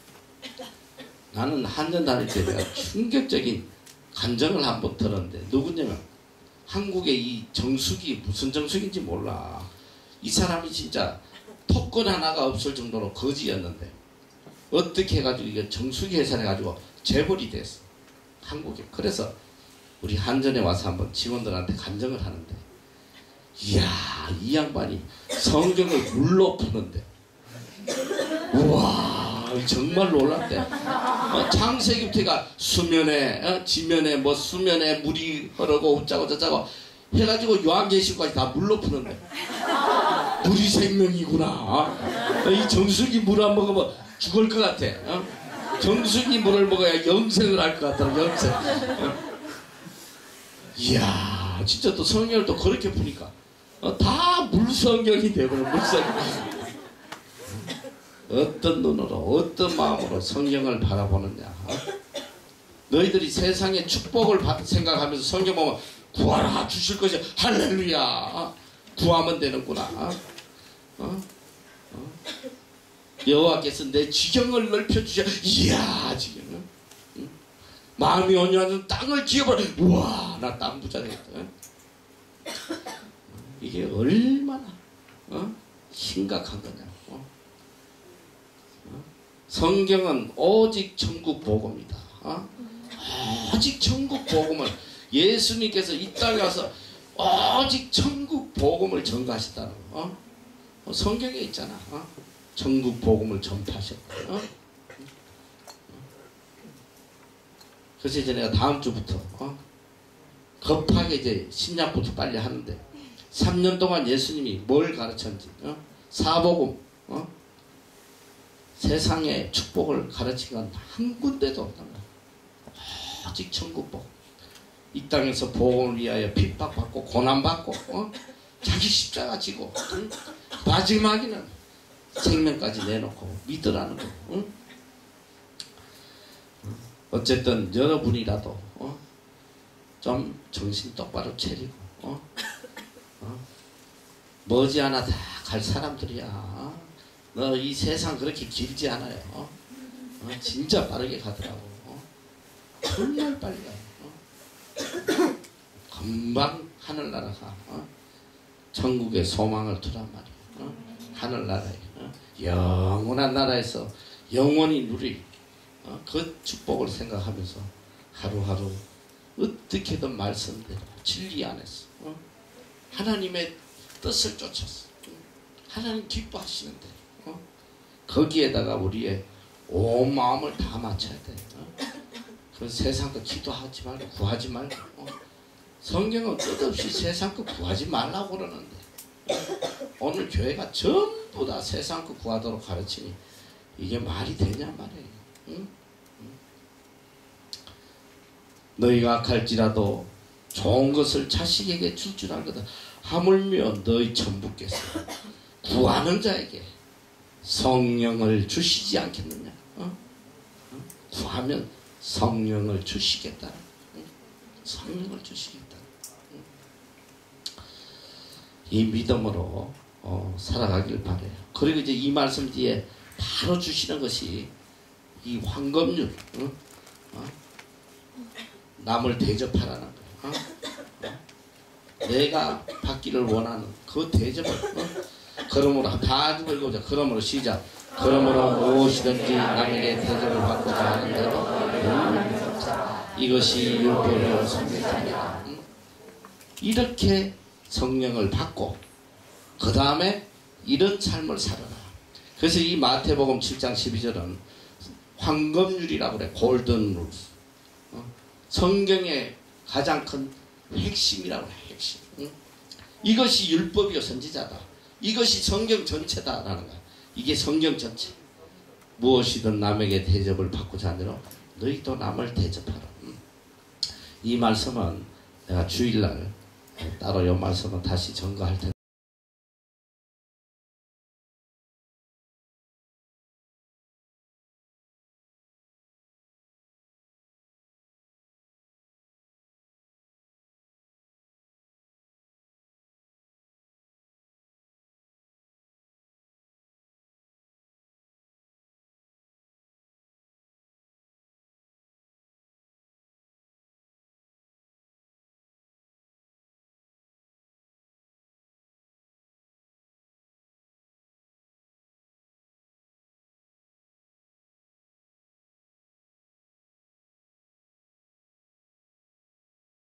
나는 한전 다닐 때 내가 충격적인 간증을 한번 들었는데, 누구냐면 한국의 이 정수기, 무슨 정수기인지 몰라. 이 사람이 진짜 토건 하나가 없을 정도로 거지였는데 어떻게 해가지고 이게 정수기 회사를 해가지고 재벌이 됐어, 한국에. 그래서 우리 한전에 와서 한번 직원들한테 간증을 하는데, 이야, 이 양반이 성경을 물로 푸는데 우와 정말 놀랐대. 창세기부터가 수면에 지면에 뭐 수면에 물이 흐르고 어쩌고 저쩌고 해가지고 요한계시록까지 다 물로 푸는데 물이 생명이구나. 이 정수기 물 안 먹으면 죽을 것 같아. 정수기 물을 먹어야 영생을 할 것 같더라. 영생. 이야 진짜 또 성경을 또 그렇게 푸니까 다 물성경이 되고는 물성경. 어떤 눈으로 어떤 마음으로 성경을 바라보느냐. 너희들이 세상의 축복을 생각하면서 성경 보면 구하라 주실 것이 할렐루야 구하면 되는구나. 여호와께서 내 지경을 넓혀주셔. 이야 지경. 마음이 온유하면 땅을 지어버려. 우와 나 땅 부자 되겠다. 이게 얼마나 심각한 거냐. 성경은 오직 천국 복음이다. 오직 천국 복음을 예수님께서 이 땅에 와서 오직 천국 복음을 전가하셨다는 거. 성경에 있잖아. 천국 복음을 전파하셨다. 그래서 이제 내가 다음 주부터 급하게 이제 신약부터 빨리 하는데 3년 동안 예수님이 뭘 가르쳤는지 사복음 세상의 축복을 가르친 건 한 군데도 없단 말이야. 오직 천국 복음. 이 땅에서 복음을 위하여 핍박받고 고난받고 자기 십자가 지고 마지막에는 생명까지 내놓고 믿으라는 거. 어쨌든 여러분이라도 좀 정신 똑바로 차리고 머지않아 다 갈 사람들이야. 너 이 세상 그렇게 길지 않아요. 진짜 빠르게 가더라고. 정말 빨리 가요. 금방 하늘나라가 천국의 소망을 두란 말이에요. 하늘나라에 영원한 나라에서 영원히 누릴 그 축복을 생각하면서 하루하루 어떻게든 말씀대로 진리 안에서 하나님의 뜻을 쫓았어. 하나님 기뻐하시는 대로 거기에다가 우리의 온 마음을 다 맞춰야 돼. 그 세상 거 기도하지 말고 구하지 말고 성경은 끝없이 세상 거 구하지 말라고 그러는데 오늘 교회가 전부 다 세상 거 구하도록 가르치니 이게 말이 되냐 말이에요. 응? 너희가 악할지라도 좋은 것을 자식에게 줄 줄 알거든. 하물며 너희 천부께서 구하는 자에게 성령을 주시지 않겠느냐. 구하면 성령을 주시겠다. 성령을 주시겠다. 이 믿음으로 살아가길 바래요. 그리고 이제 이 말씀 뒤에 바로 주시는 것이 이 황금률, 남을 대접하라는 거예요. 내가 받기를 원하는 그 대접을. 그러므로 다 읽어보자. 그러므로 시작. 그러므로 무엇이든지 남에게 대접을 받고자 하는 대로 이것이 율법이요 성경이다. 이렇게 성령을 받고 그 다음에 이런 삶을 살아라. 그래서 이 마태복음 7장 12절은 황금률이라고 그래. 골든 룰. 성경의 가장 큰 핵심이라고 해. 핵심. 이것이 율법이요 선지자다. 이것이 성경 전체다라는 거야. 이게 성경 전체. 무엇이든 남에게 대접을 받고자 하는 대로 너희도 남을 대접하라. 이 말씀은 내가 주일날 따로 이 말씀은 다시 전가할 텐데